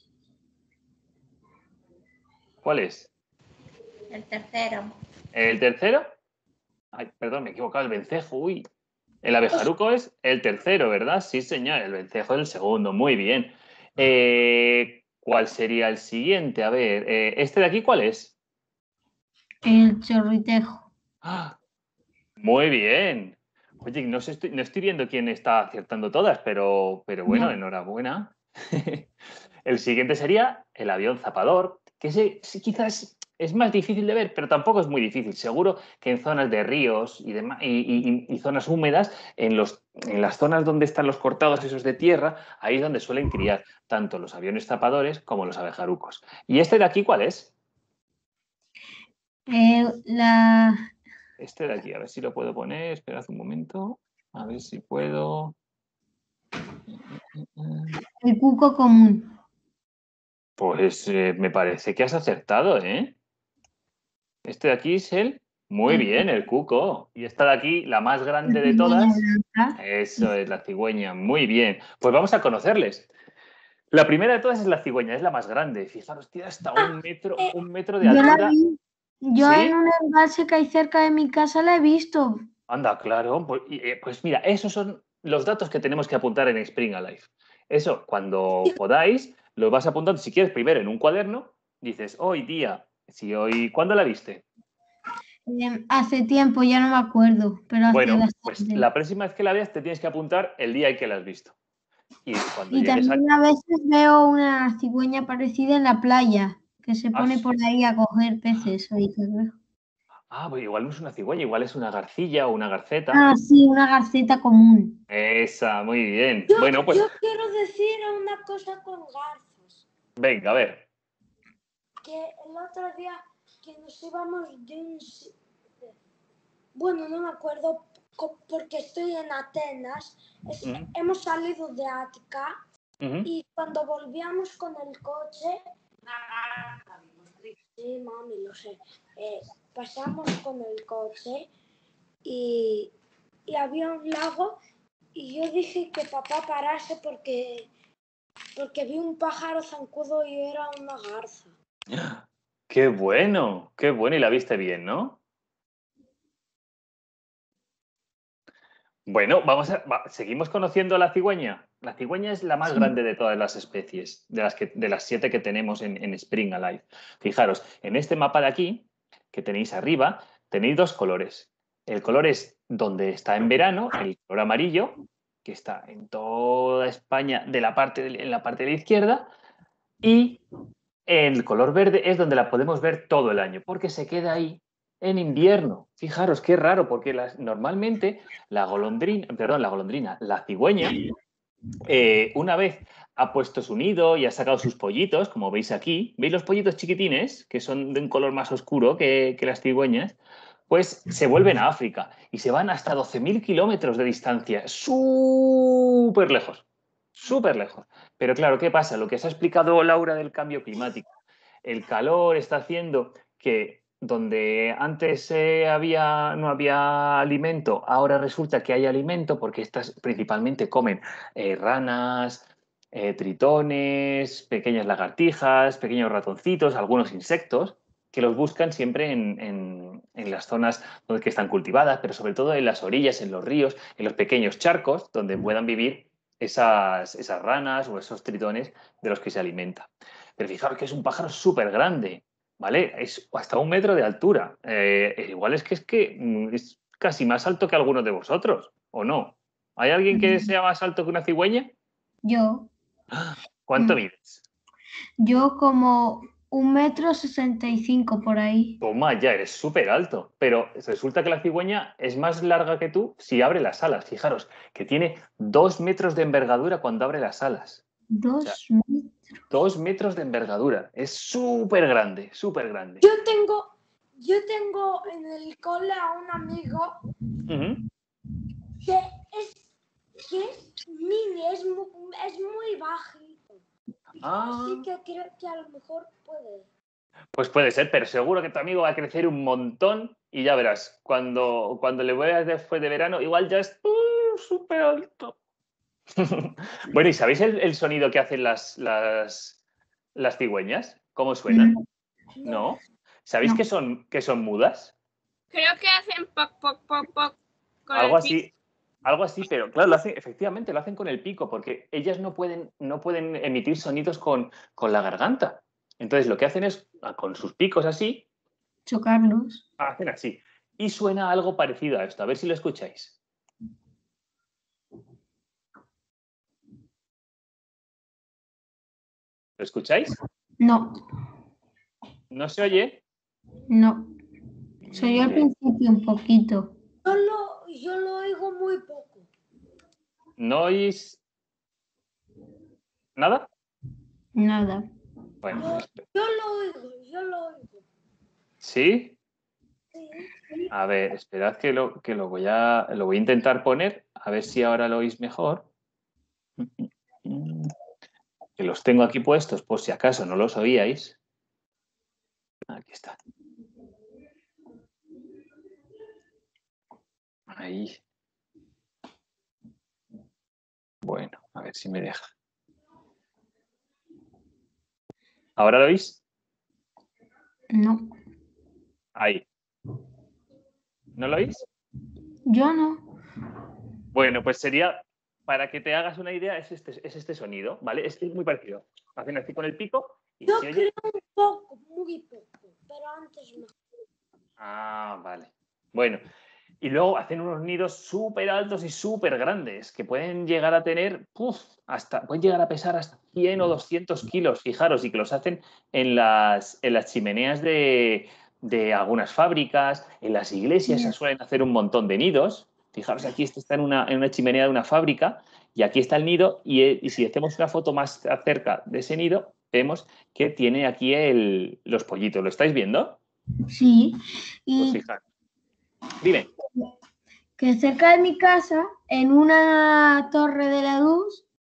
¿Cuál es? El tercero. ¿El tercero? Ay, perdón, me he equivocado. El vencejo, uy. El abejaruco es el tercero, ¿verdad? Sí, señor. El vencejo es el segundo. Muy bien. ¿Cuál sería el siguiente? A ver, ¿este de aquí cuál es? El chorritejo. ¡Ah! Muy bien. Oye, no estoy viendo quién está acertando todas, pero bueno, No. enhorabuena. El siguiente sería el avión zapador, que ese sí, quizás es más difícil de ver, pero tampoco es muy difícil. Seguro que en zonas de ríos y zonas húmedas, en las zonas donde están los cortados esos de tierra, ahí es donde suelen criar tanto los aviones zapadores como los abejarucos. ¿Y este de aquí cuál es? La... Este de aquí, a ver si lo puedo poner. Esperad un momento. A ver si puedo. El cuco común. Pues me parece que has acertado, ¿eh? Este de aquí es Muy bien, el cuco. Y esta de aquí, la más grande de cigüeña todas. blanca. Eso es la cigüeña. Muy bien. Pues vamos a conocerles. La primera de todas es la cigüeña, es la más grande. Fijaros, tiene hasta un metro de Yo la altura. vi. Yo ¿Sí? en un embalse que hay cerca de mi casa la he visto. Anda, claro. Pues mira, esos son los datos que tenemos que apuntar en Spring Alive. Eso, cuando podáis, lo vas apuntando, si quieres, primero en un cuaderno, dices, hoy día, ¿cuándo la viste? Hace tiempo, ya no me acuerdo, pero hace Bueno, pues bastante. la próxima vez que la veas te tienes que apuntar el día en que la has visto. Y cuando Y llegues también a veces veo una cigüeña parecida en la playa, que se pone por ahí a coger peces. Pues igual no es una cigüeña, igual es una garcilla o una garceta. Ah, sí, una garceta común. Esa, muy bien. Yo, Bueno, pues yo quiero decir una cosa con garzas. venga, a ver. Que el otro día que nos íbamos de un... Bueno, no me acuerdo porque estoy en Atenas. Hemos salido de Ática Y cuando volvíamos con el coche, sí, mami, lo sé, pasamos con el coche y había un lago y yo dije que papá parase porque vi un pájaro zancudo y era una garza. ¡Qué bueno! ¡Qué bueno! Y la viste bien, ¿no? Bueno, seguimos conociendo a la cigüeña. La cigüeña es la más Sí. grande de todas las especies, de las 7 que tenemos en Spring Alive. Fijaros, en este mapa de aquí, que tenéis arriba, tenéis 2 colores. El color es donde está en verano, el color amarillo, que está en toda España en la parte de la izquierda, y el color verde es donde la podemos ver todo el año, porque se queda ahí en invierno. Fijaros, qué raro, porque normalmente la cigüeña, una vez ha puesto su nido y ha sacado sus pollitos, como veis aquí, ¿veis los pollitos chiquitines, que son de un color más oscuro que las cigüeñas? Pues se vuelven a África y se van hasta 12.000 kilómetros de distancia, súper lejos, súper lejos. Pero claro, ¿qué pasa? Lo que se ha explicado Laura del cambio climático. El calor está haciendo que donde antes no había alimento, ahora resulta que hay alimento porque estas principalmente comen ranas, tritones, pequeñas lagartijas, pequeños ratoncitos, algunos insectos, que los buscan siempre en las zonas que están cultivadas, pero sobre todo en las orillas, en los ríos, en los pequeños charcos donde puedan vivir esas ranas o esos tritones de los que se alimenta. Pero fijaros que es un pájaro súper grande, ¿vale? Es hasta 1 metro de altura. Igual es que es casi más alto que algunos de vosotros, ¿o no? ¿Hay alguien que sea más alto que una cigüeña? Yo. ¿Cuánto mides? Yo como 1,65 m por ahí. Toma, ya eres súper alto. Pero resulta que la cigüeña es más larga que tú si abre las alas. Fijaros, que tiene 2 metros de envergadura cuando abre las alas. 2 O sea, metros. 2 metros de envergadura. Es súper grande, súper grande. Yo tengo en el cole a un amigo que es mini, es muy bajito. Así que creo que a lo mejor puede. Pues puede ser, pero seguro que tu amigo va a crecer un montón y ya verás, cuando le veas después de verano, igual ya es súper alto. Bueno, ¿y sabéis el sonido que hacen las cigüeñas? ¿Cómo suenan? ¿No? ¿Sabéis No. que son mudas? Creo que hacen poc, poc, poc, poc. Con Algo el pico. así, pero claro, efectivamente lo hacen con el pico, porque ellas no pueden emitir sonidos con la garganta. Entonces lo que hacen es, con sus picos así, Chocarlos. hacen así. Y suena algo parecido a esto. A ver si lo escucháis. ¿Lo escucháis? No, ¿No se oye? no. Se oyó al principio un poquito. Yo lo oigo muy poco. ¿No oís nada? Nada. Bueno, Yo lo oigo. ¿sí? Sí. A ver, esperad que lo voy a intentar poner, a ver si ahora lo oís mejor. Que los tengo aquí puestos por si acaso no los oíais. Aquí está. Ahí. Bueno, a ver si me deja. ¿Ahora lo oís? No. Ahí. ¿No lo oís? Yo no. Bueno, pues sería, para que te hagas una idea, es este sonido, ¿vale? Es muy parecido. Hacen así con el pico y Yo se oye. creo un poco, muy poco, pero antes no. Ah, vale. Bueno, y luego hacen unos nidos súper altos y súper grandes que pueden llegar a tener, pueden llegar a pesar hasta 100 o 200 kilos, fijaros, y que los hacen en las chimeneas de algunas fábricas, en las iglesias se suelen hacer un montón de nidos. Fijaros, aquí este está en una chimenea de una fábrica y aquí está el nido y si hacemos una foto más cerca de ese nido, vemos que tiene aquí los pollitos. ¿Lo estáis viendo? Sí. Pues Y fijaros. Dime. que cerca de mi casa, en una torre de la luz,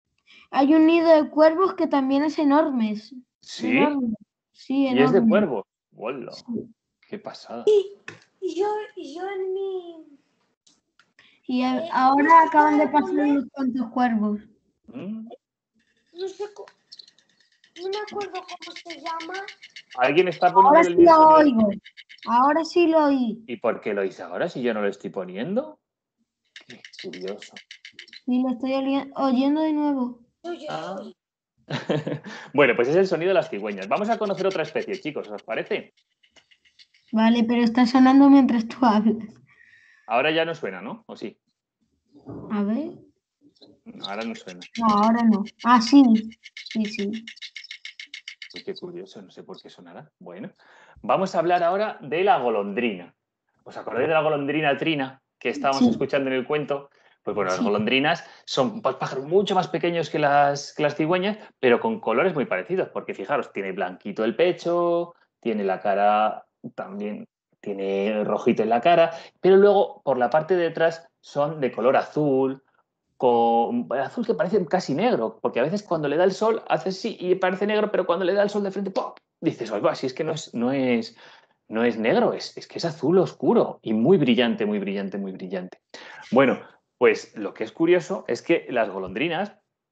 Hay un nido de cuervos que también es enorme. ¿Sí? Enorme. Sí, ¿Y es de enorme. cuervo? ¡Hola! ¡Qué pasada! Y yo en mi... Y no ahora sé acaban de cómo pasar poner- unos cuantos cuervos. ¿Mm? No sé, no me acuerdo cómo se llama. ¿Alguien está Ahora poniendo sí el lo sonido? oigo. Ahora sí lo oí. ¿Y por qué lo hice ahora si yo no lo estoy poniendo? Qué curioso. Y lo estoy oyendo de nuevo. Oye, Ah. oye. Bueno, pues es el sonido de las cigüeñas. Vamos a conocer otra especie, chicos, ¿os parece? Vale, pero está sonando mientras tú hablas. Ahora ya no suena, ¿no? ¿O sí? A ver. Ahora no suena. No, ahora no. Ah, sí. Sí, sí. Uy, qué curioso, no sé por qué sonará. Bueno, vamos a hablar ahora de la golondrina. ¿Os acordáis de la golondrina trina que estábamos Sí. escuchando en el cuento? Pues bueno, las Sí. golondrinas son pájaros mucho más pequeños que las cigüeñas, pero con colores muy parecidos, porque fijaros, tiene blanquito el pecho, tiene la cara también, tiene rojito en la cara, pero luego por la parte de atrás son de color azul, con azul que parece casi negro, porque a veces cuando le da el sol hace así y parece negro, pero cuando le da el sol de frente, ¡pop! Dices, oiga, si es que no es negro, es que es azul oscuro y muy brillante, muy brillante, muy brillante. Bueno, pues lo que es curioso es que las golondrinas,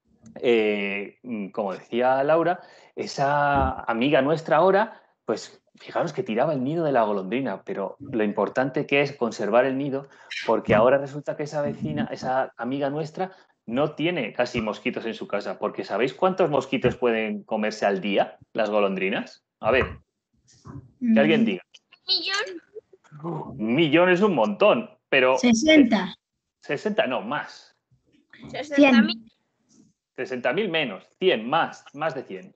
como decía Laura, esa amiga nuestra ahora, pues fijaros que tiraba el nido de la golondrina, pero lo importante que es conservar el nido, porque ahora resulta que esa vecina, esa amiga nuestra, no tiene casi mosquitos en su casa, porque ¿sabéis cuántos mosquitos pueden comerse al día las golondrinas? A ver, que alguien diga. ¿Millón? 1.000.000 es un montón, pero 60. 60, no, más. 60.000. 60.000 menos, 100 más de 100.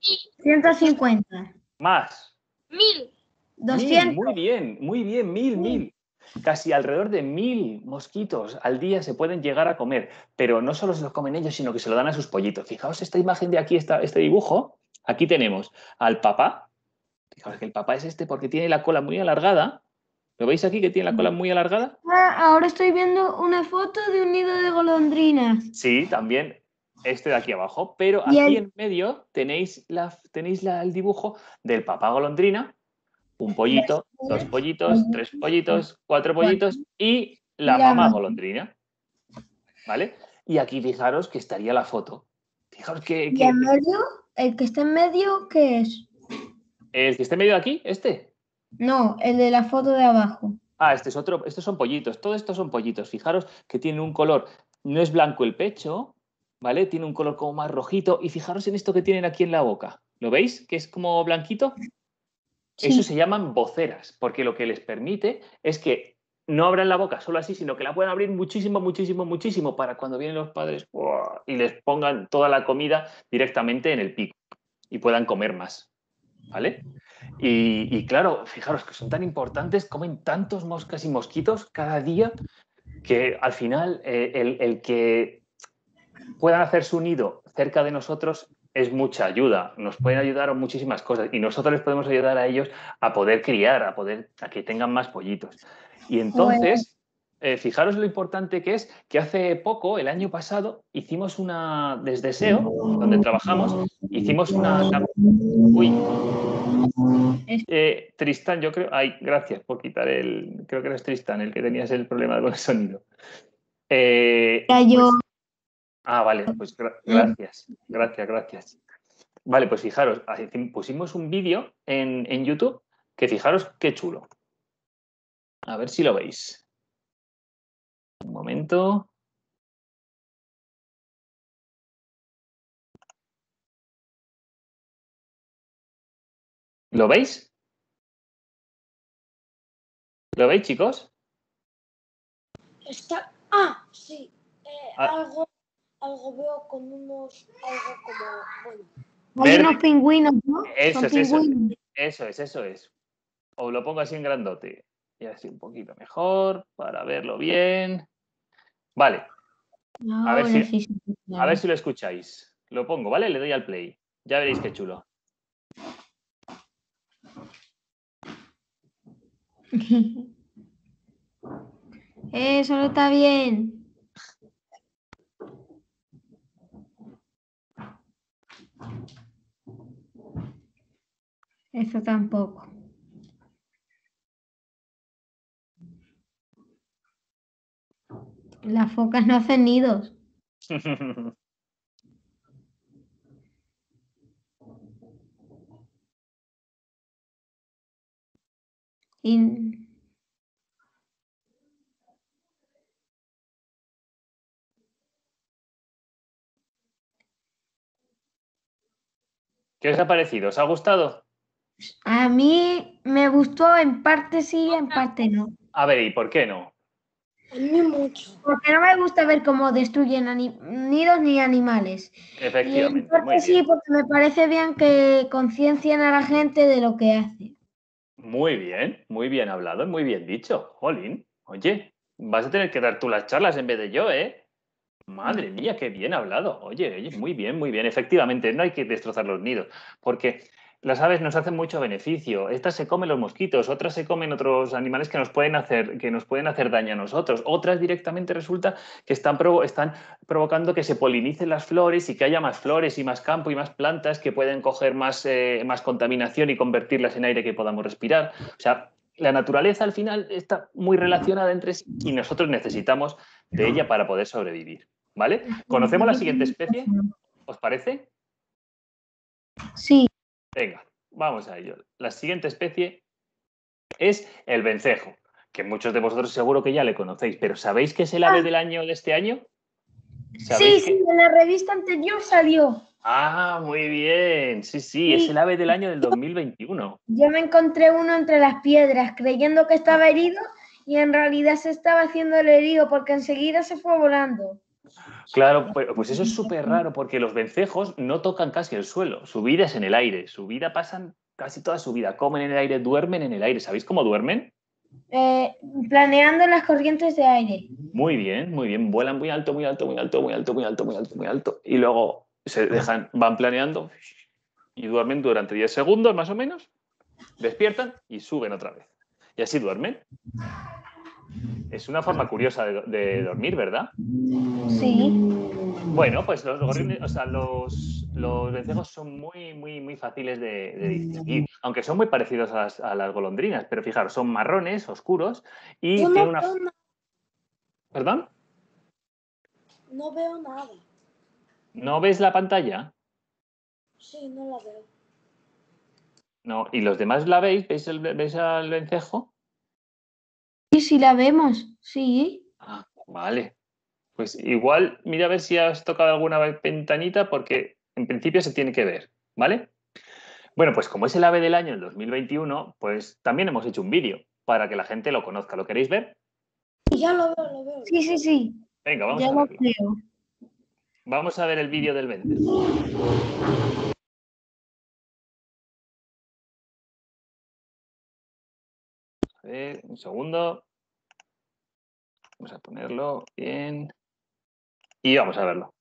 150. Más. 1.000. 200. Muy bien, 1.000. Casi alrededor de 1.000 mosquitos al día se pueden llegar a comer, pero no solo se los comen ellos, sino que se lo dan a sus pollitos. Fijaos esta imagen de aquí, este dibujo. Aquí tenemos al papá. Fijaos que el papá es este porque tiene la cola muy alargada. ¿Lo veis aquí que tiene la cola muy alargada? Ahora estoy viendo una foto de un nido de golondrinas. Sí, también este de aquí abajo, pero Y aquí el- en medio tenéis el dibujo del papá golondrina, un pollito, 2 pollitos, 3 pollitos, 4 pollitos y la la mamá mamá. golondrina, ¿vale? Y aquí fijaros que estaría la foto. Fijaros Y en medio, el que está en medio, ¿qué es? el que esté en medio de aquí, este. No, el de la foto de abajo. Ah, este es otro, estos son pollitos, todos estos son pollitos. Fijaros que tienen un color, no es blanco el pecho, ¿vale? Tiene un color como más rojito y fijaros en esto que tienen aquí en la boca. ¿Lo veis? Que es como blanquito. Eso Sí. se llaman voceras, porque lo que les permite es que no abran la boca solo así, sino que la puedan abrir muchísimo, muchísimo, muchísimo para cuando vienen los padres ¡buah! Y les pongan toda la comida directamente en el pico y puedan comer más, ¿vale? Y claro, fijaros que son tan importantes, comen tantos moscas y mosquitos cada día que al final el que puedan hacer su nido cerca de nosotros es mucha ayuda. Nos pueden ayudar a muchísimas cosas y nosotros les podemos ayudar a ellos a poder criar, a que tengan más pollitos. Y entonces, fijaros lo importante que es que hace poco, el año pasado, hicimos desde SEO, donde trabajamos, hicimos una... Uy, Tristán, yo creo... Ay, gracias por quitar creo que eres Tristán el que tenías el problema con el sonido. Yo. Ah, vale, pues gracias. Vale, pues fijaros, pusimos un vídeo en YouTube que fijaros qué chulo. A ver si lo veis. Un momento. ¿Lo veis? ¿Lo veis, chicos? Está... Ah, sí. Ah, Algo veo con unos... Algo como... Bueno. Hay verde. unos pingüinos, ¿no? Eso Son es, eso es. pingüinos. Eso es. Os lo pongo así en grandote. Y así un poquito mejor para verlo bien. Vale, a ver Ahora si, sí. a ver si lo escucháis. Lo pongo, ¿vale? Le doy al play. Ya veréis qué chulo. Eso no está bien. Eso tampoco. Las focas no hacen nidos. Y ¿Qué os ha parecido? ¿Os ha gustado? a mí me gustó, en parte sí, en parte no. A ver, ¿y por qué no? A mí mucho. Porque no me gusta ver cómo destruyen nidos ni animales. Y en Efectivamente, parte muy sí, bien. porque me parece bien que conciencien a la gente de lo que hace. Muy bien hablado, muy bien dicho. Jolín, oye, vas a tener que dar tú las charlas en vez de yo, ¿eh? Madre mía, qué bien hablado. Oye, muy bien, muy bien. Efectivamente, no hay que destrozar los nidos, porque las aves nos hacen mucho beneficio. Estas se comen los mosquitos, otras se comen otros animales que nos pueden hacer daño a nosotros. Otras directamente resulta que están provocando que se polinicen las flores y que haya más flores y más campo y más plantas que pueden coger más contaminación y convertirlas en aire que podamos respirar. O sea, la naturaleza al final está muy relacionada entre sí y nosotros necesitamos de ella para poder sobrevivir. ¿Vale? ¿Conocemos la siguiente especie? ¿Os parece? Sí, Venga, vamos a ello. La siguiente especie es el vencejo, que muchos de vosotros seguro que ya le conocéis, pero ¿sabéis qué es el ave del año de este año? ¿Sabéis sí, en la revista anterior salió. Ah, muy bien. Sí, es el ave del año del 2021. Yo me encontré uno entre las piedras creyendo que estaba herido y en realidad se estaba haciendo el herido porque enseguida se fue volando. Claro, pues eso es súper raro porque los vencejos no tocan casi el suelo. Su vida es en el aire. Su vida pasan casi toda su vida. Comen en el aire, duermen en el aire. ¿Sabéis cómo duermen? Planeando las corrientes de aire. Muy bien, muy bien. Vuelan muy alto, muy alto, muy alto, muy alto, muy alto, muy alto, muy alto. Y luego van planeando y duermen durante 10 segundos más o menos. Despiertan y suben otra vez. Y así duermen. Es una forma curiosa de dormir, ¿verdad? Sí. Bueno, pues los vencejos son muy fáciles de distinguir, aunque son muy parecidos a las golondrinas, pero fijaros, son marrones, oscuros y Yo tienen no veo ¿Perdón? no veo nada. ¿No ves la pantalla? Sí, no la veo. No. ¿Y los demás la veis? ¿Veis al vencejo? Sí, sí la vemos, sí. Ah, vale. Pues igual, mira a ver si has tocado alguna ventanita, porque en principio se tiene que ver, ¿vale? Bueno, pues como es el ave del año del 2021, pues también hemos hecho un vídeo para que la gente lo conozca. ¿Lo queréis ver? Ya lo veo, lo veo. Sí, sí, sí. Venga, vamos Ya a lo verlo. creo. Vamos a ver el vídeo del vencejo. A ver, un segundo. Vamos a ponerlo bien. Y vamos a verlo.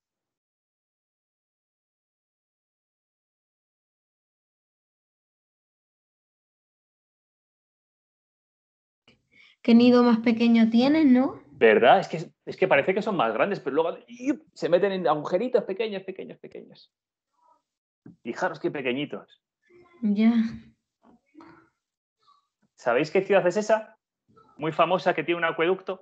¿Qué nido más pequeño tienes, no? ¿Verdad? Es que parece que son más grandes, pero luego se meten en agujeritos pequeños, pequeños, pequeños. Fijaros qué pequeñitos. Ya. ¿Sabéis qué ciudad es esa? Muy famosa, que tiene un acueducto.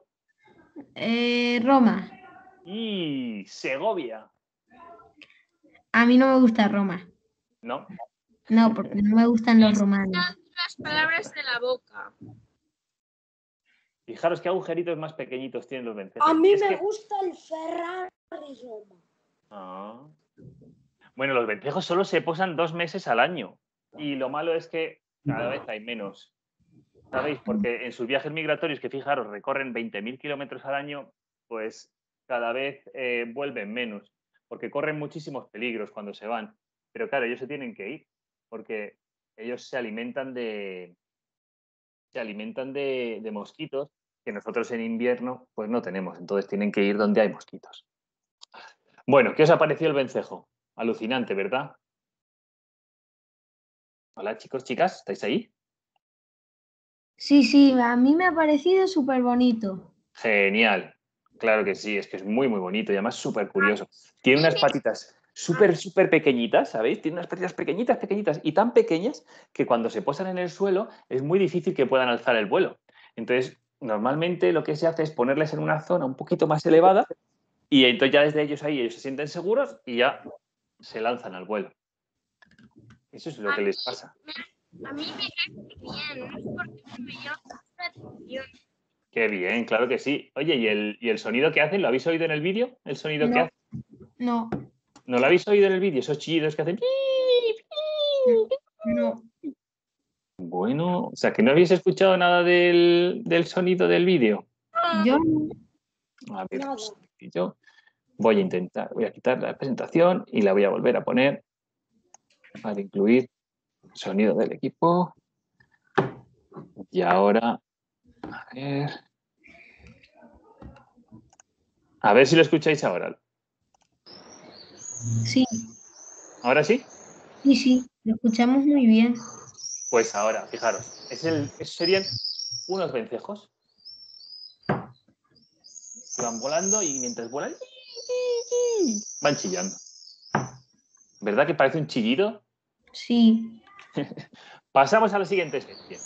Roma. Y Segovia. A mí no me gusta Roma. ¿No? No, porque no me gustan los romanos. Las palabras de la boca. Fijaros qué agujeritos más pequeñitos tienen los vencejos. A mí me gusta el Ferrari Roma. Ah. Bueno, los vencejos solo se posan 2 meses al año. Y lo malo es que cada vez hay menos. ¿Sabéis? Porque en sus viajes migratorios, que fijaros, recorren 20.000 kilómetros al año, pues cada vez vuelven menos. Porque corren muchísimos peligros cuando se van. Pero claro, ellos se tienen que ir. Porque ellos se alimentan de mosquitos que nosotros en invierno pues no tenemos. Entonces tienen que ir donde hay mosquitos. Bueno, ¿qué os ha parecido el vencejo? Alucinante, ¿verdad? Hola, chicos, chicas, ¿estáis ahí? Sí, sí, a mí me ha parecido súper bonito. Genial. Claro que sí, es que es muy bonito y además súper curioso. Tiene unas patitas súper pequeñitas, ¿sabéis? Tienen unas patitas pequeñitas y tan pequeñas que cuando se posan en el suelo es muy difícil que puedan alzar el vuelo. Entonces, normalmente lo que se hace es ponerles en una zona un poquito más elevada y entonces ya desde ellos ahí ellos se sienten seguros y ya se lanzan al vuelo. Eso es lo que les pasa. A mí me cae bien, no sé por qué me llama la atención. Qué bien, claro que sí. Oye, ¿y el sonido que hacen? ¿Lo habéis oído en el vídeo? ¿El sonido que hacen? No, ¿No lo habéis oído en el vídeo? Esos chillidos que hacen. no. Bueno, o sea, que no habéis escuchado nada del sonido del vídeo. Yo A ver, Nada. yo voy a quitar la presentación y la voy a volver a poner para incluir sonido del equipo. Y ahora, a ver si lo escucháis ahora. sí, ¿Ahora sí? sí, lo escuchamos muy bien. Pues ahora, fijaros, serían unos vencejos que van volando y mientras vuelan van chillando. ¿Verdad que parece un chillido? Sí, Pasamos a la siguiente especie.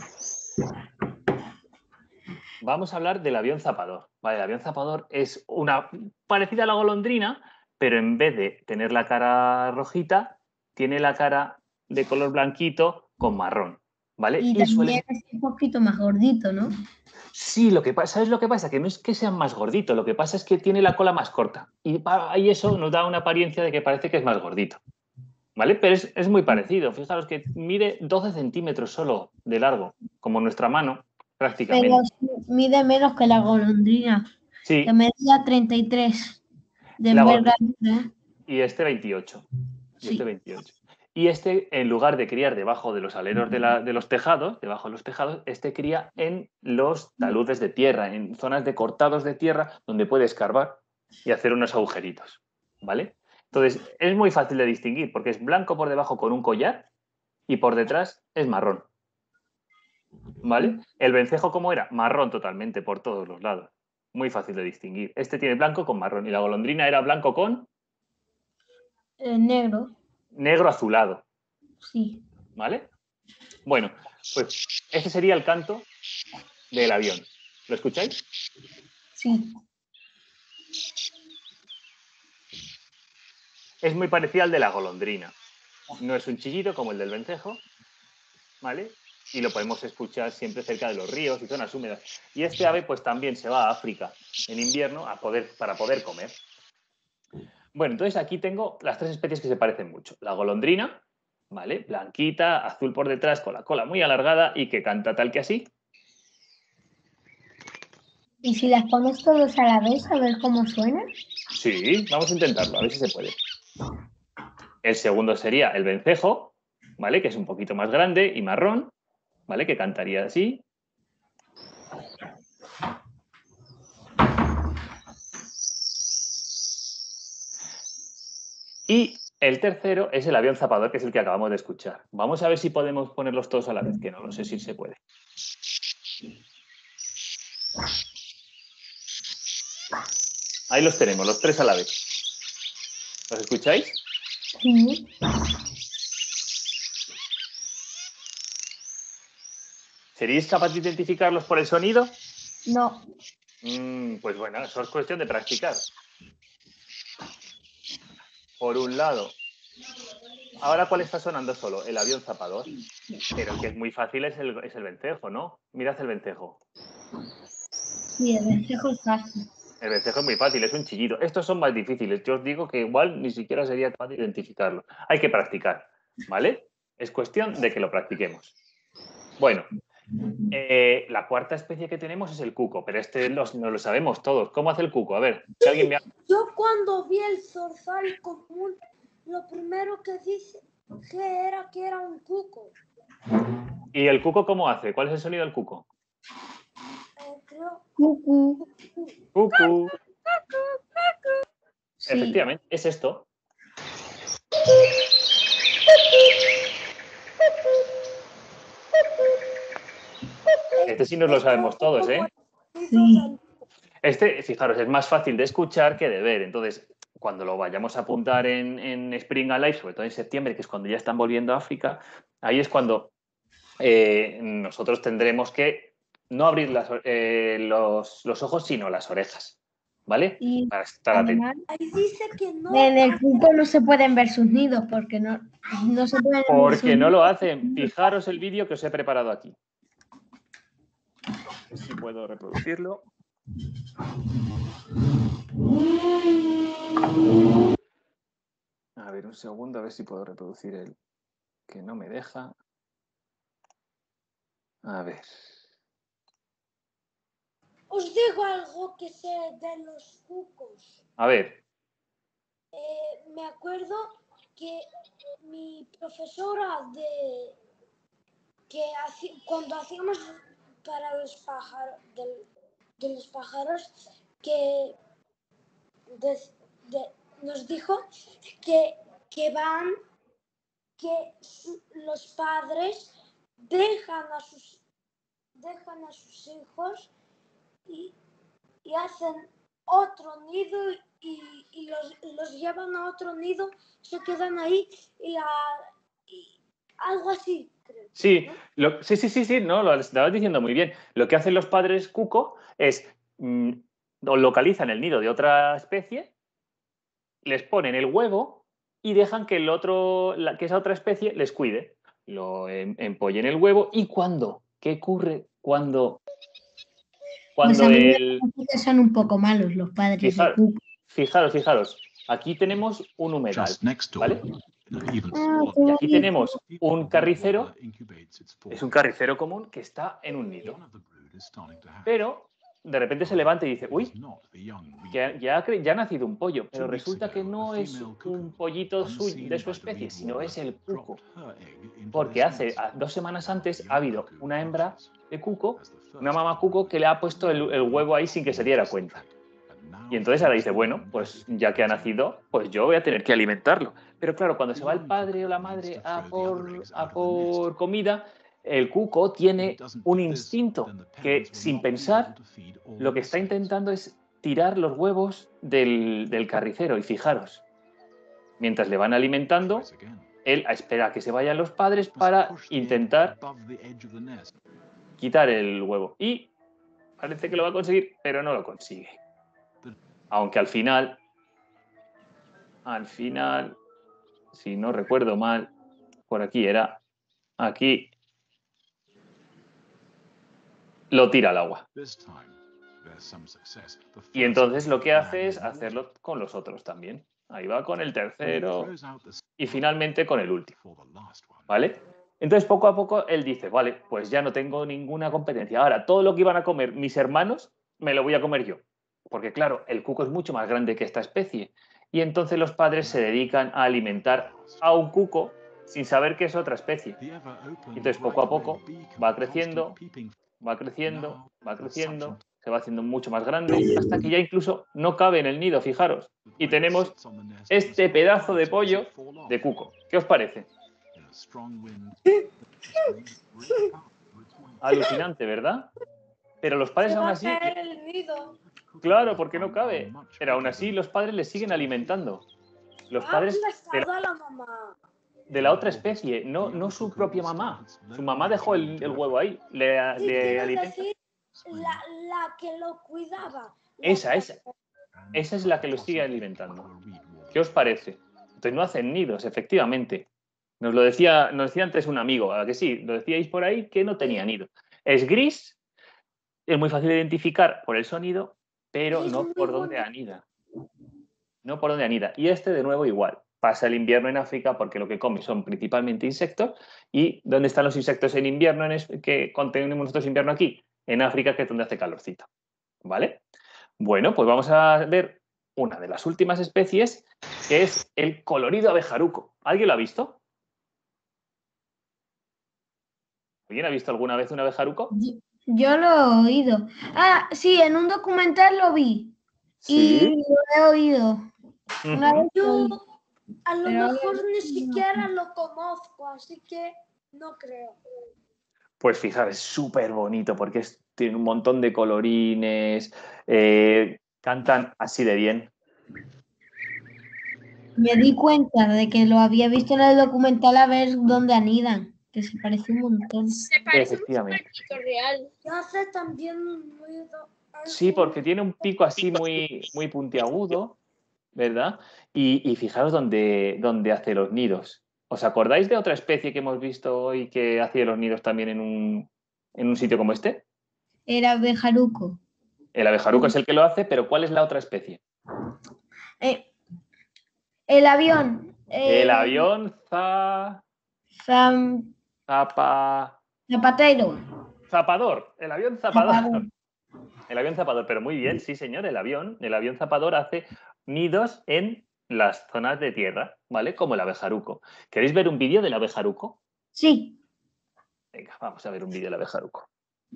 Vamos a hablar del avión zapador. Vale, el avión zapador es una parecida a la golondrina, pero en vez de tener la cara rojita, tiene la cara de color blanquito con marrón. ¿Vale? y también es un poquito más gordito, ¿no? Sí, ¿sabes lo que pasa? Que no es que sean más gorditos, lo que pasa es que tiene la cola más corta. Y eso nos da una apariencia de que parece que es más gordito. ¿Vale? Pero es muy parecido. Fijaros que mide 12 centímetros solo de largo, como nuestra mano, prácticamente. Pero mide menos que la golondrina, Sí, que medía 33 de la envergadura. y este 28. Y este Sí. 28. Y este, en lugar de criar debajo de los aleros de los tejados, debajo de los tejados, este cría en los taludes de tierra, en zonas de cortados de tierra donde puede escarbar y hacer unos agujeritos. ¿Vale? Entonces, es muy fácil de distinguir porque es blanco por debajo con un collar y por detrás es marrón. ¿Vale? El vencejo, ¿cómo era? Marrón totalmente por todos los lados. Muy fácil de distinguir. Este tiene blanco con marrón y la golondrina era blanco con Negro, negro azulado. sí. ¿Vale? Bueno, pues ese sería el canto del avión. ¿Lo escucháis? Sí. Es muy parecido al de la golondrina. No es un chillido como el del vencejo, ¿vale? Y lo podemos escuchar siempre cerca de los ríos y zonas húmedas. Y este ave pues también se va a África en invierno para poder comer. Bueno, entonces aquí tengo las tres especies que se parecen mucho. La golondrina, ¿vale? Blanquita, azul por detrás, con la cola muy alargada y que canta tal que así. ¿Y si las pones todos a la vez, a ver cómo suena? Sí, vamos a intentarlo, a ver si se puede. El segundo sería el vencejo, ¿vale? Que es un poquito más grande y marrón, ¿vale? Que cantaría así. Y el tercero es el avión zapador, que es el que acabamos de escuchar. Vamos a ver si podemos ponerlos todos a la vez, que no lo sé si se puede. Ahí los tenemos, los tres a la vez. ¿Los escucháis? Sí. ¿Seríais capaz de identificarlos por el sonido? No. Pues bueno, eso es cuestión de practicar. Por un lado, ahora ¿cuál está sonando solo? El avión zapador. Pero el que es muy fácil es el vencejo, ¿no? Mirad el vencejo. Sí, el vencejo es fácil. El vencejo es muy fácil, es un chillido. Estos son más difíciles. Yo os digo que igual ni siquiera sería capaz de identificarlo. Hay que practicar, ¿vale? Es cuestión de que lo practiquemos. Bueno, la cuarta especie que tenemos es el cuco, pero este no lo sabemos todos. ¿Cómo hace el cuco? A ver, si alguien me ha... Yo cuando vi el zorzal común, lo primero que dije era que era un cuco. ¿Y el cuco cómo hace? ¿Cuál es el sonido del cuco? Creo Cucú. Cucu. Sí. Efectivamente, es esto. Este sí nos lo sabemos todos, ¿eh? Sí. Este, fijaros, es más fácil de escuchar que de ver. Entonces, cuando lo vayamos a apuntar en Spring Alive, sobre todo en septiembre, que es cuando ya están volviendo a África, ahí es cuando nosotros tendremos que no abrir los ojos, sino las orejas, ¿vale? Y Para estar atentos. además, Ahí dice que no. en el cuco no se pueden ver sus nidos porque no se pueden ver sus Porque no nidos. lo hacen. Fijaros el vídeo que os he preparado aquí. Si puedo reproducirlo. A ver, un segundo, a ver si puedo reproducir el que no me deja. A ver. Os digo algo que sé de los cucos. A ver. Me acuerdo que mi profesora cuando hacíamos para los pájaros, de los pájaros, que nos dijo que los padres dejan a sus hijos y hacen otro nido y los llevan a otro nido, se quedan ahí y algo así, creo. Sí, ¿no? sí, no, lo estabas diciendo muy bien. Lo que hacen los padres cuco es localizan el nido de otra especie, les ponen el huevo y dejan que que esa otra especie les cuide. Lo empollen el huevo y ¿qué ocurre cuando Pues a mí me el... parece que son un poco malos los padres de cuco. Fijaros, aquí tenemos un humedal, ¿vale? Y aquí tenemos un carricero, es un carricero común que está en un nido. Pero de repente se levanta y dice, uy, que ya ha nacido un pollo, pero resulta que no es un pollito de su especie, sino es el cuco. Porque hace 2 semanas antes ha habido una hembra de cuco, una mamá cuco, que le ha puesto el huevo ahí sin que se diera cuenta. Y entonces ahora dice, bueno, pues ya que ha nacido, pues yo voy a tener que alimentarlo. Pero claro, cuando se va el padre o la madre a por comida, el cuco tiene un instinto que, sin pensar, lo que está intentando es tirar los huevos del carricero. Y fijaros, mientras le van alimentando, él espera a que se vayan los padres para intentar quitar el huevo. Y parece que lo va a conseguir, pero no lo consigue. Aunque al final, si no recuerdo mal, por aquí lo tira al agua. Y entonces lo que hace es hacerlo con los otros también. Ahí va con el tercero y finalmente con el último, ¿vale? Entonces poco a poco él dice, vale, pues ya no tengo ninguna competencia. Ahora, todo lo que iban a comer mis hermanos, me lo voy a comer yo. Porque claro, el cuco es mucho más grande que esta especie. Y entonces los padres se dedican a alimentar a un cuco sin saber que es otra especie. Entonces poco a poco va creciendo, se va haciendo mucho más grande, hasta que ya incluso no cabe en el nido, fijaros. Y tenemos este pedazo de pollo de cuco. ¿Qué os parece? Alucinante, ¿verdad? Pero los padres aún así... El nido. Claro, porque no cabe. Pero aún así los padres le siguen alimentando. Los padres a la mamá. De la otra especie, no su propia mamá. Su mamá dejó el huevo ahí. Le alimenta. La que lo cuidaba. Esa es la que lo sigue alimentando. ¿Qué os parece? Entonces no hacen nidos, efectivamente. Nos decía antes un amigo, ¿a que sí? Lo decíais por ahí que no tenía nido. Es gris, es muy fácil de identificar por el sonido, pero no por dónde anida. No por dónde anida. Y este, de nuevo, igual. Pasa el invierno en África porque lo que come son principalmente insectos. ¿Y dónde están los insectos en invierno que contenemos nosotros invierno aquí? En África, que es donde hace calorcito. ¿Vale? Bueno, pues vamos a ver una de las últimas especies, que es el colorido abejaruco. ¿Alguien lo ha visto? ¿Alguien ha visto alguna vez un abejaruco? Yo lo he oído. Ah, sí, en un documental lo vi. Sí. Y lo he oído. Una vez lo oí. A lo mejor ni siquiera lo conozco, así que no creo. Pues fijaros, es súper bonito porque tiene un montón de colorines, cantan así de bien. Me di cuenta de que lo había visto en el documental a ver dónde anidan, que se parece un montón. Se parece mucho al Efectivamente. pito real. Y hace también un ruido. Sí, porque tiene un pico así muy puntiagudo, ¿verdad? Y fijaros dónde hace los nidos. ¿Os acordáis de otra especie que hemos visto hoy que hacía los nidos también en un sitio como este? Era bejaruco. El abejaruco es el que lo hace, pero ¿cuál es la otra especie? El avión. El avión Zapatero. zapador. El avión zapador. El avión zapador, pero muy bien, sí, señor, el avión zapador hace nidos en las zonas de tierra, ¿vale? Como el abejaruco. ¿Queréis ver un vídeo del abejaruco? Sí. Venga, vamos a ver un vídeo del abejaruco.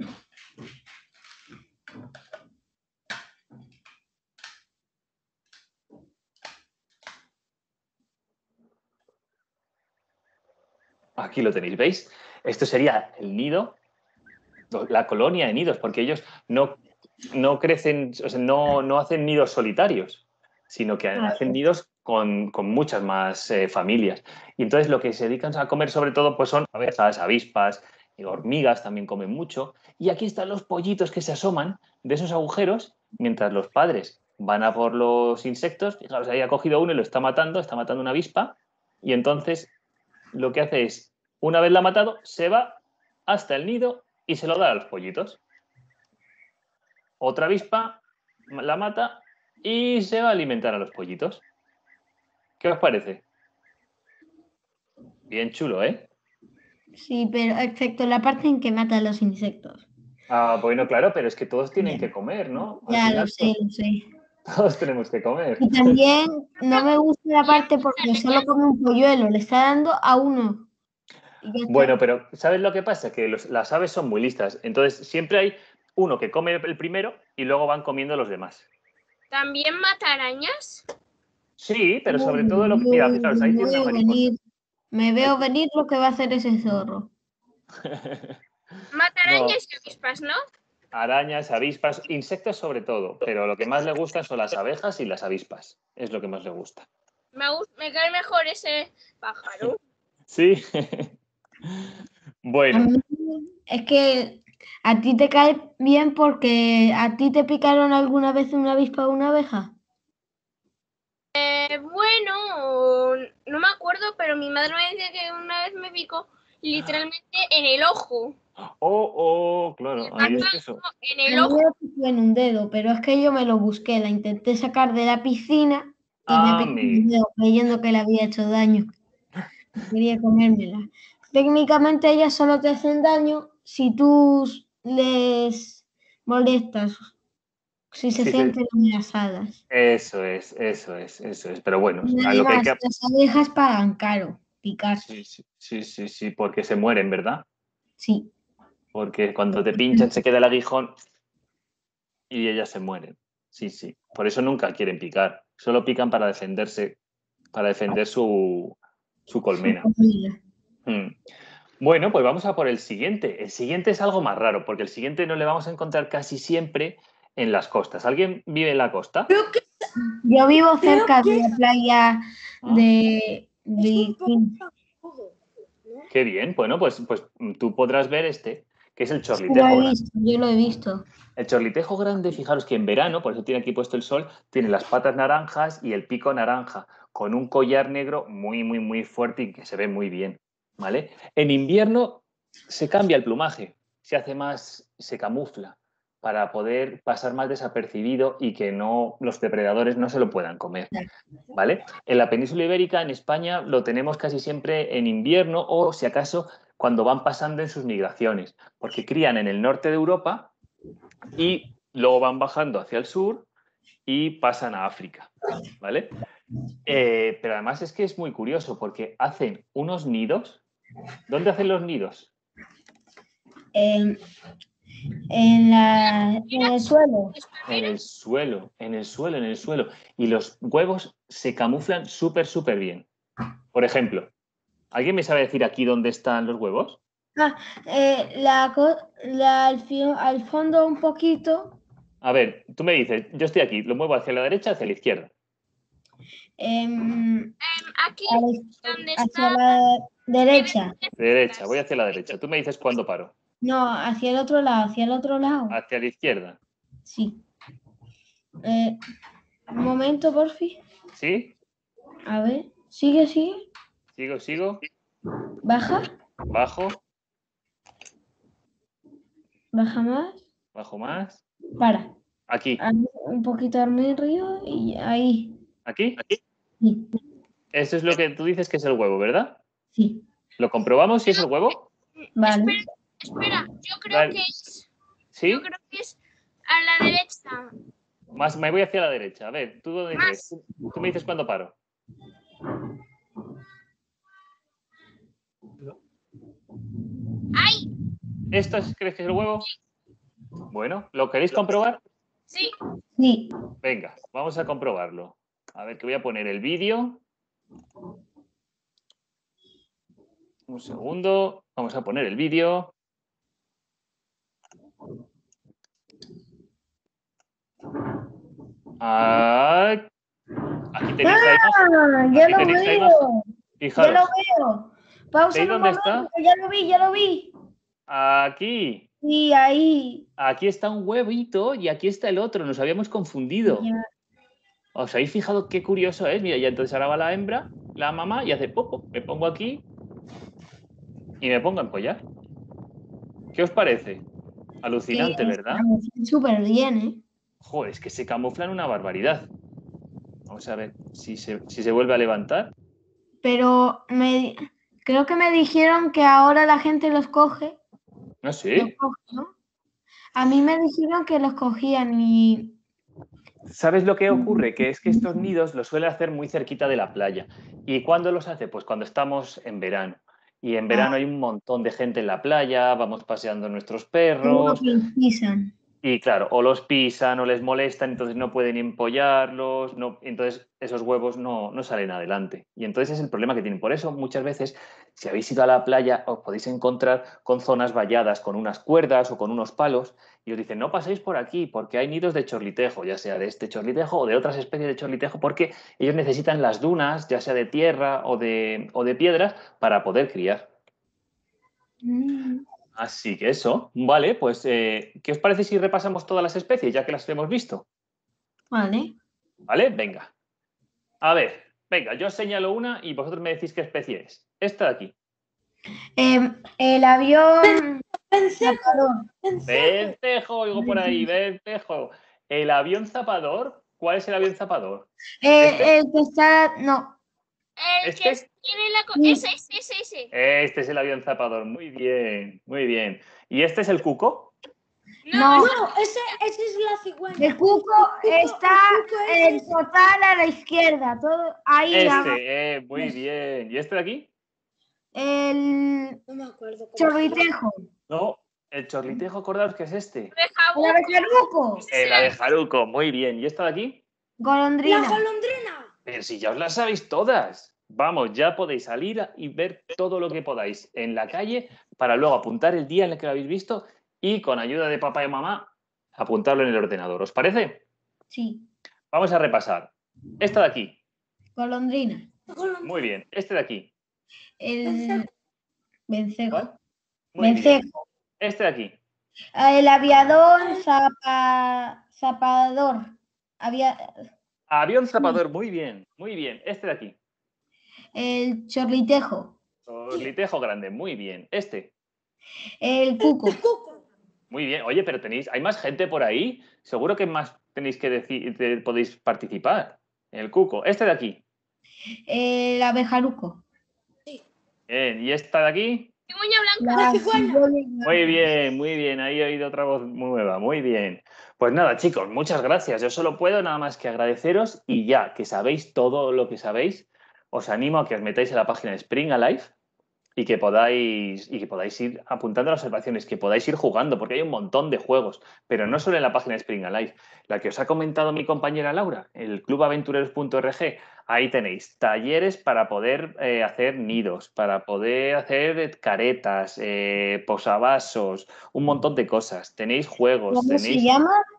Aquí lo tenéis, ¿veis? Esto sería el nido, la colonia de nidos, porque ellos no crecen, o sea, no hacen nidos solitarios, sino que hacen nidos con muchas más familias. Y entonces lo que se dedican a comer sobre todo pues son abejas, avispas, hormigas también comen mucho. Y aquí están los pollitos que se asoman de esos agujeros mientras los padres van a por los insectos. Fijaros, ahí ha cogido uno y lo está matando una avispa. Y entonces lo que hace es, una vez la ha matado, se va hasta el nido y se lo da a los pollitos. Otra avispa la mata y se va a alimentar a los pollitos. ¿Qué os parece? Bien chulo, ¿eh? Sí, pero excepto la parte en que mata a los insectos. Ah, bueno, claro, pero es que todos tienen que comer, ¿no? Al Ya, final, lo sé, lo sé. todos tenemos que comer. Y también no me gusta la parte porque solo come un polluelo, le está dando a uno. Y ya está. Bueno, pero ¿sabes lo que pasa? Que las aves son muy listas. Entonces, siempre hay uno que come el primero y luego van comiendo los demás. ¿También mata arañas? Sí, pero sobre todo lo que... Mira, fijaros, ahí tiene una mariposa. Me veo venir lo que va a hacer ese zorro. Mata No. arañas y avispas, ¿no? Arañas, avispas, insectos sobre todo, pero lo que más le gustan son las abejas y las avispas. Es lo que más le gusta. Me cae mejor ese pájaro. Sí. Bueno, Es que a ti te cae bien porque a ti te picaron alguna vez una avispa o una abeja. Bueno, no me acuerdo, pero mi madre me dice que una vez me picó literalmente en el ojo. claro, ahí es que eso. En A el mí ojo. me picó en un dedo, pero es que yo me lo busqué, la intenté sacar de la piscina y me picó en el dedo, creyendo que le había hecho daño. Quería comérmela. Técnicamente ellas solo te hacen daño si tú les molestas, si se Sí, sienten amenazadas. eso es. Pero bueno, Y a lo que hay además, que... las abejas pagan caro picar. Sí, porque se mueren, ¿verdad? Sí. Porque cuando te pinchan se queda el aguijón y ellas se mueren. Sí. Por eso nunca quieren picar. Solo pican para defenderse, para defender su colmena. Mm. Bueno, pues vamos a por el siguiente. El siguiente es algo más raro, porque el siguiente no le vamos a encontrar casi siempre en las costas. ¿Alguien vive en la costa? Yo vivo cerca de la playa de Qué bien. Bueno, pues tú podrás ver este, que es el Lo chorlitejo he grande. visto, yo lo he visto. El chorlitejo grande, fijaros que en verano, por eso tiene aquí puesto el sol, tiene las patas naranjas y el pico naranja, con un collar negro muy fuerte y que se ve muy bien, ¿vale? En invierno se cambia el plumaje, se hace más, se camufla para poder pasar más desapercibido y que los depredadores no se lo puedan comer, ¿vale? En la península ibérica, en España, lo tenemos casi siempre en invierno o, si acaso, cuando van pasando en sus migraciones, porque crían en el norte de Europa y luego van bajando hacia el sur y pasan a África, ¿vale? Pero además es que es muy curioso porque hacen unos nidos. ¿Dónde hacen los nidos? En el suelo. En el suelo. Y los huevos se camuflan súper bien. Por ejemplo, ¿alguien me sabe decir aquí dónde están los huevos? Al fondo un poquito. A ver, tú me dices, yo estoy aquí, lo muevo hacia la derecha, hacia la izquierda. Aquí, donde hacia está. la derecha. Derecha, voy hacia la derecha. Tú me dices cuándo paro. No, hacia el otro lado, hacia el otro lado. Hacia la izquierda. Sí. Un momento, porfi. ¿Sí? A ver. Sigue. Sigo. Baja. Bajo. Baja más. Bajo más. Para. Aquí. Un poquito al medio y ahí. ¿Aquí? Sí. Esto es lo que tú dices que es el huevo, ¿verdad? Sí. ¿Lo comprobamos si es el huevo? Vale. Espera, yo creo Vale. que es. ¿Sí? Yo creo que es a la derecha. Más, me voy hacia la derecha. A ver, ¿tú dónde crees? Tú me dices cuándo paro. ¡Ay! ¿Esto crees que es el huevo? Bueno, ¿lo queréis comprobar? Sí. Sí. Venga, vamos a comprobarlo. A ver, que voy a poner el vídeo. Un segundo. Vamos a poner el vídeo. Aquí tenéis la imagen. Ya Aquí lo tenéis la veo. imagen. Ya Fijaros. lo veo. Pausa ¿Veis un dónde momento, está? que ya lo vi. Aquí. Sí, ahí. Aquí está un huevito y aquí está el otro. Nos habíamos confundido. Ya. ¿Os habéis fijado qué curioso es? Mira, ya entonces ahora va la hembra, la mamá, y hace pop, pop. Me pongo aquí y me pongo a empollar. ¿Qué os parece? Alucinante, ¿verdad? Súper bien, ¿eh? Joder, es que se camuflan una barbaridad. Vamos a ver si se vuelve a levantar. Pero creo que me dijeron que ahora la gente los coge. ¿Ah, sí? Los coge, ¿no? A mí me dijeron que los cogían y... ¿Sabes lo que ocurre? Que es que estos nidos los suele hacer muy cerquita de la playa. ¿Y cuándo los hace? Pues cuando estamos en verano. Y en verano hay un montón de gente en la playa, vamos paseando nuestros Seguro perros. que los pisan. Y claro, o los pisan o les molestan, entonces no pueden empollarlos, no, entonces esos huevos no salen adelante. Y entonces es el problema que tienen. Por eso muchas veces, si habéis ido a la playa, os podéis encontrar con zonas valladas con unas cuerdas o con unos palos y os dicen, no paséis por aquí porque hay nidos de chorlitejo, ya sea de este chorlitejo o de otras especies de chorlitejo, porque ellos necesitan las dunas, ya sea de tierra o de piedras, para poder criar. Así que eso, vale, pues ¿qué os parece si repasamos todas las especies ya que las hemos visto? Vale. ¿Vale? Venga. A ver, venga, yo os señalo una y vosotros me decís qué especie es. Esta de aquí. El avión... zapador. Vencejo, oigo por ahí, vencejo. El avión zapador, ¿cuál es el avión zapador? El que está... No. El ¿Este? que tiene la. Sí. Ese. Este es el avión zapador, muy bien, muy bien. ¿Y este es el cuco? No. No, ese es la cigüeña. El cuco está en total a la izquierda. Todo ahí. abajo. Muy bien. ¿Y este de aquí? El No me acuerdo. chorlitejo. No, el chorlitejo, acordaos que es este. El abejaruco. El abejaruco, muy bien. ¿Y esta de aquí? Golondrina. La golondrina. Pero si ya os las sabéis todas. Vamos, ya podéis salir y ver todo lo que podáis en la calle para luego apuntar el día en el que lo habéis visto y con ayuda de papá y mamá apuntarlo en el ordenador. ¿Os parece? Sí. Vamos a repasar. Esta de aquí. Golondrina. Muy bien. Este de aquí. El vencejo. ¿Cuál? Muy bien. Vencejo. Este de aquí. El aviador zapador. Avión zapador. Muy bien. Muy bien. Este de aquí. El chorlitejo. Chorlitejo grande. Muy bien. Este. El cuco. Muy bien. Oye, pero hay más gente por ahí. Seguro que más tenéis que decir, podéis participar. El cuco. Este de aquí. El abejaruco. Bien. ¿Y esta de aquí? Cigüeña blanca. La cigüeña. Muy bien, muy bien. Ahí he oído otra voz nueva. Muy bien. Pues nada, chicos, muchas gracias. Yo solo puedo nada más que agradeceros y ya que sabéis todo lo que sabéis, os animo a que os metáis en la página de Spring Alive y que podáis ir apuntando las observaciones, que podáis ir jugando, porque hay un montón de juegos, pero no solo en la página de Spring Alive. La que os ha comentado mi compañera Laura, el clubaventureros.org, ahí tenéis talleres para poder hacer nidos, para poder hacer caretas, posavasos, un montón de cosas. Tenéis juegos, ¿Cómo se tenéis... llama?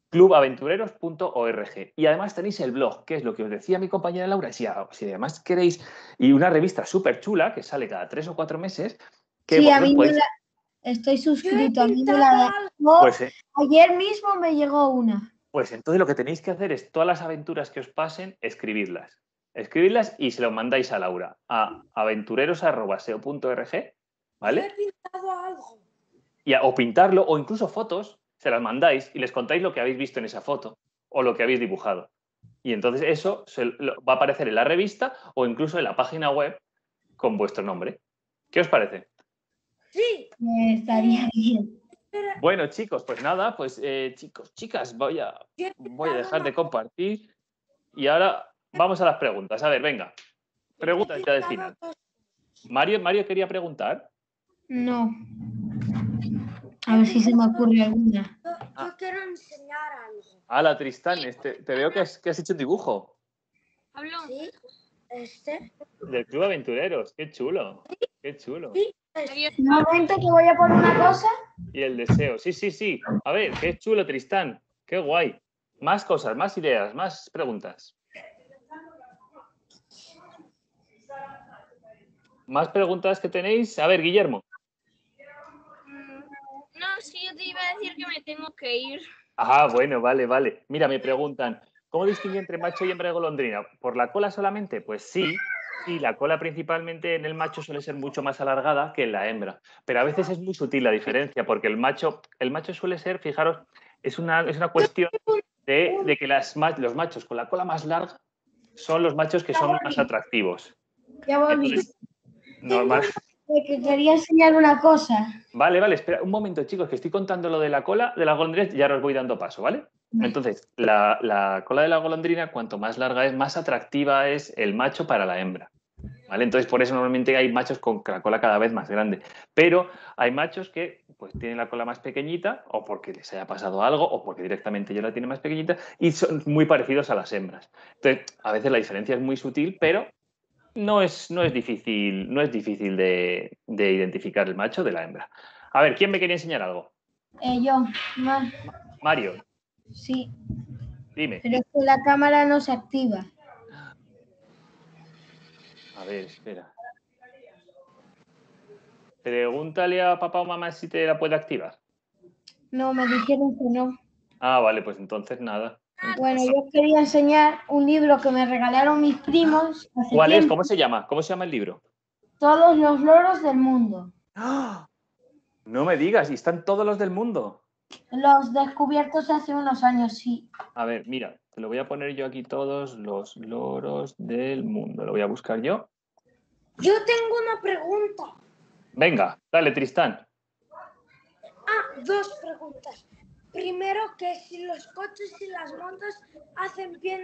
clubaventureros.org. Y además tenéis el blog, que es lo que os decía mi compañera Laura. Si además queréis, y una revista súper chula que sale cada 3 o 4 meses, que Sí, a vosotros mí podéis... estoy Yo he suscrito. A mí me pintado la algo. Pues, ayer mismo me llegó una. pues entonces lo que tenéis que hacer es todas las aventuras que os pasen, escribirlas. Escribirlas y se lo mandáis a Laura, a aventureros@seo.org, Yo ¿vale? he pintado algo. O pintarlo, o incluso fotos, se las mandáis y les contáis lo que habéis visto en esa foto o lo que habéis dibujado. Y entonces eso va a aparecer en la revista o incluso en la página web con vuestro nombre. ¿Qué os parece? Sí. Estaría bien. Espera, Bueno, chicos, pues nada, pues chicos, chicas, voy a yo he dejar pintado de compartir y ahora vamos a las preguntas. A ver, venga, preguntas ya de final. Mario quería preguntar. No. A ver si se me ocurre alguna. Yo quiero enseñar algo. Hala, Tristán, te veo que has hecho un dibujo Pablo, ¿Sí? Este. del Club Aventureros. Qué chulo, qué chulo. Sí. Mario, Un momento que voy a poner una cosa. Y el deseo. Sí, sí, sí. A ver, qué chulo, Tristán. Qué guay. Más cosas, más ideas, más preguntas. ¿Más preguntas que tenéis? A ver, Guillermo. no, sí, yo te iba a decir que me tengo que ir. Ah, bueno, vale, vale. Mira, me preguntan, ¿cómo distingue entre macho y hembra de golondrina? ¿Por la cola solamente? Pues sí. Sí, la cola principalmente en el macho suele ser mucho más alargada que en la hembra. Pero a veces es muy sutil la diferencia, porque el macho suele ser, fijaros, es una cuestión de que los machos con la cola más larga son los machos que son más atractivos. Ya volví. Entonces, normal. Que quería enseñar una cosa. Vale, espera un momento, chicos, que estoy contando lo de la cola de la golondrina y ahora os voy dando paso, ¿vale? Entonces, la cola de la golondrina, cuanto más larga es, más atractiva es el macho para la hembra, ¿vale? Entonces, por eso normalmente hay machos con la cola cada vez más grande. Pero hay machos que pues tienen la cola más pequeñita, o porque les haya pasado algo, o porque directamente ya la tienen más pequeñita, y son muy parecidos a las hembras. Entonces, a veces la diferencia es muy sutil, pero no es difícil de identificar el macho de la hembra. A ver, ¿quién me quería enseñar algo? Yo. Mario, Sí. dime. Pero es que la cámara no se activa. A ver, espera. Pregúntale a papá o mamá si te la puede activar. No, me dijeron que no. Ah, vale, pues entonces nada. Bueno, yo os quería enseñar un libro que me regalaron mis primos hace ¿Cuál es? tiempo. ¿Cómo se llama? ¿Cómo se llama el libro? Todos los loros del mundo. ¡Ah! No me digas, y están todos los del mundo. Los descubiertos hace unos años, sí. A ver, mira, te lo voy a poner yo aquí todos los loros del mundo. Lo voy a buscar yo. Yo tengo una pregunta. Venga, dale, Tristán. Dos preguntas. Primero, que si los coches y las motos hacen bien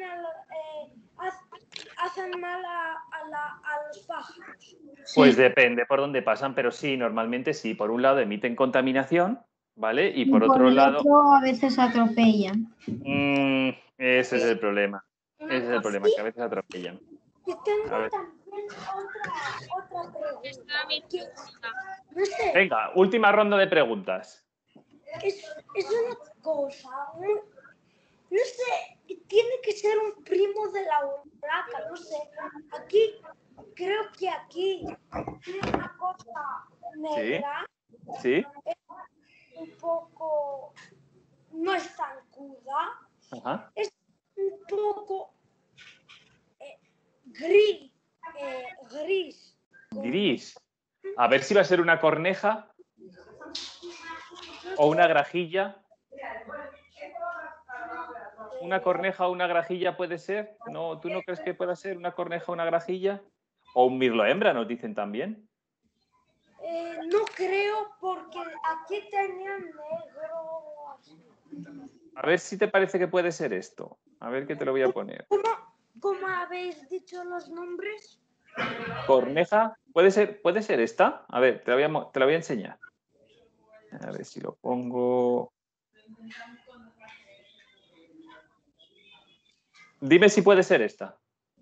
hacen mal a los pájaros. Pues depende por dónde pasan, pero sí, normalmente sí. Por un lado emiten contaminación, ¿vale? Y por otro el lado, otro a veces atropellan. ese es el problema. Una Ese es el problema, que a veces atropellan. Y A tengo ver. también otra pregunta. Está mi pregunta. No sé, Venga, última ronda de preguntas. es una cosa, no sé, tiene que ser un primo de la urraca, no sé. Aquí, creo que aquí tiene una cosa negra, ¿Sí? un poco, no es tan cruda, Ajá. es un poco gris, gris. Gris. A ver si va a ser una corneja o una grajilla. ¿Una corneja o una grajilla puede ser? ¿No? ¿Tú no crees que pueda ser una corneja o una grajilla? O un mirlo hembra, nos dicen también. No creo porque aquí tenían negro. A ver si te parece que puede ser esto. A ver que te lo voy a poner. ¿Cómo habéis dicho los nombres? Corneja. ¿Puede ser esta? A ver, te la voy a enseñar. A ver si lo pongo. Dime si puede ser esta.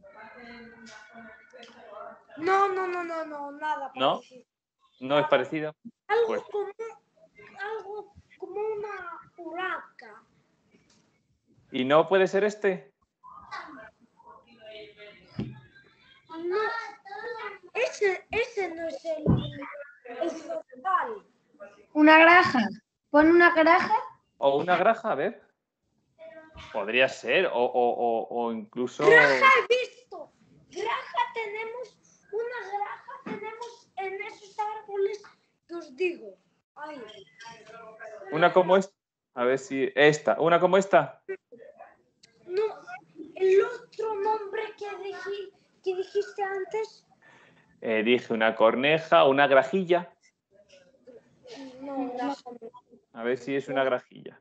No, nada ¿No? parecido. ¿No es parecida? Algo Pues como una urraca. ¿Y no puede ser este? No, ese no es el frontal. Una granja. Pon una granja. ¿O una granja? A ver. Podría ser. O incluso... Granja he visto. Una granja tenemos en esos árboles que os digo. Ay. Una como esta. A ver si... Esta. ¿Una como esta? No, el otro nombre que dijiste antes. Dije una corneja, una grajilla. No, granja no. A ver si es una grajilla.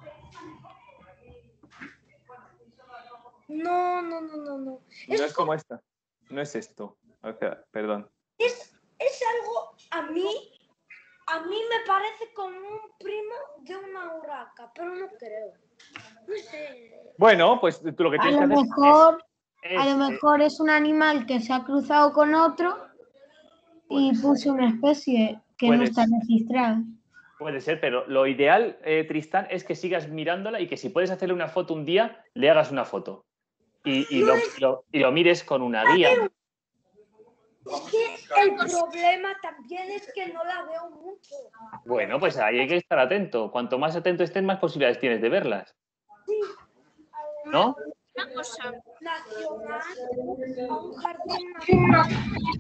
No. No es como esta. No es esto. O sea, perdón. Es algo, a mí me parece como un primo de una urraca, pero no creo. No sé. Bueno, pues tú lo que A tienes lo que hacer mejor, es, a lo mejor es un animal que se ha cruzado con otro y puso una especie que no está registrada. Puede ser, pero lo ideal, Tristán, es que sigas mirándola y que si puedes hacerle una foto un día, le hagas una foto. Y lo mires con una guía. Es que el problema también es que no la veo mucho. Bueno, pues ahí hay que estar atento. Cuanto más atento estés, más posibilidades tienes de verlas. Sí. ¿No? Una cosa. Nacional, a un jardín nacional.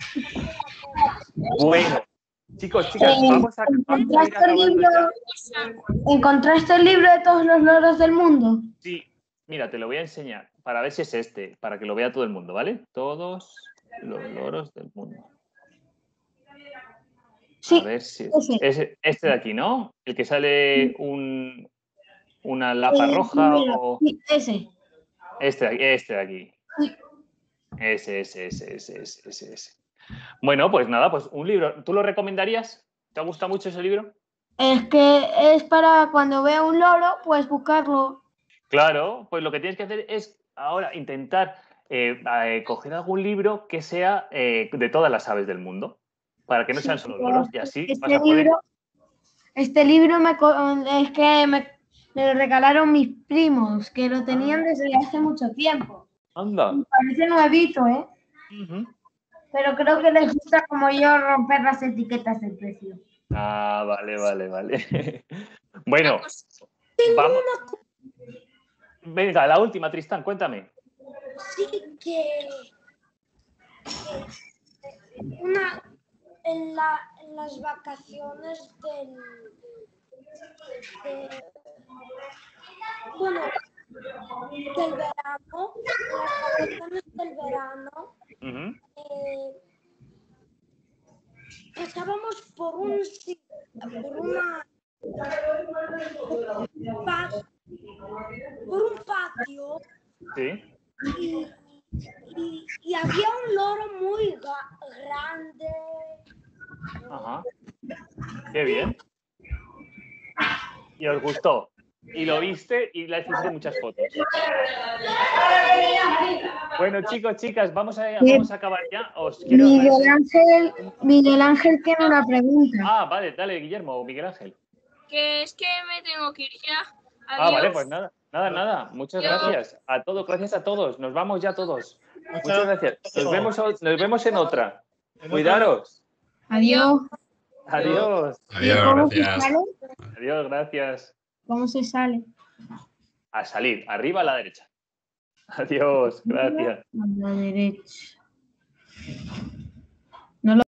Bueno, chicos, chicas, vamos a ir acabando ya. ¿Encontraste el libro de todos los loros del mundo? Sí, mira, te lo voy a enseñar para ver si es este, para que lo vea todo el mundo, ¿vale? Todos los loros del mundo. Sí, a ver si es este de aquí, ¿no? El que sale una lapa roja o... Sí, ese. Este de aquí. Sí. Ese. Bueno, pues nada, pues un libro. ¿Tú lo recomendarías? ¿Te gusta mucho ese libro? Es que es para cuando vea un loro, pues buscarlo. Claro, pues lo que tienes que hacer es ahora intentar coger algún libro que sea de todas las aves del mundo, para que no sean solo loros, y así vas a poder... Este libro es que me lo regalaron mis primos, que lo tenían desde hace mucho tiempo. Anda. Me parece nuevito, ¿eh? Uh-huh. Pero creo que les gusta como yo romper las etiquetas del precio. Ah, vale. Bueno, vamos. Venga, la última, Tristán, cuéntame. Sí que en las vacaciones del verano, pasábamos por un patio. Sí. Y había un loro muy grande. Ajá. Qué bien. Y os gustó. Y lo viste y le hiciste muchas fotos. Bueno, chicos, chicas, vamos a acabar ya. Miguel Ángel tiene una pregunta. Ah, vale, dale, Guillermo o Miguel Ángel. Que es que me tengo que ir ya. Adiós. Ah, vale, pues nada. Muchas gracias a todos, gracias a todos. Nos vamos ya todos. Muchas gracias. Nos vemos en otra. Cuidaros. Adiós. Adiós. ¿Cómo se sale? Adiós, gracias. ¿Cómo se sale? A salir, arriba a la derecha. Adiós, gracias. A la derecha.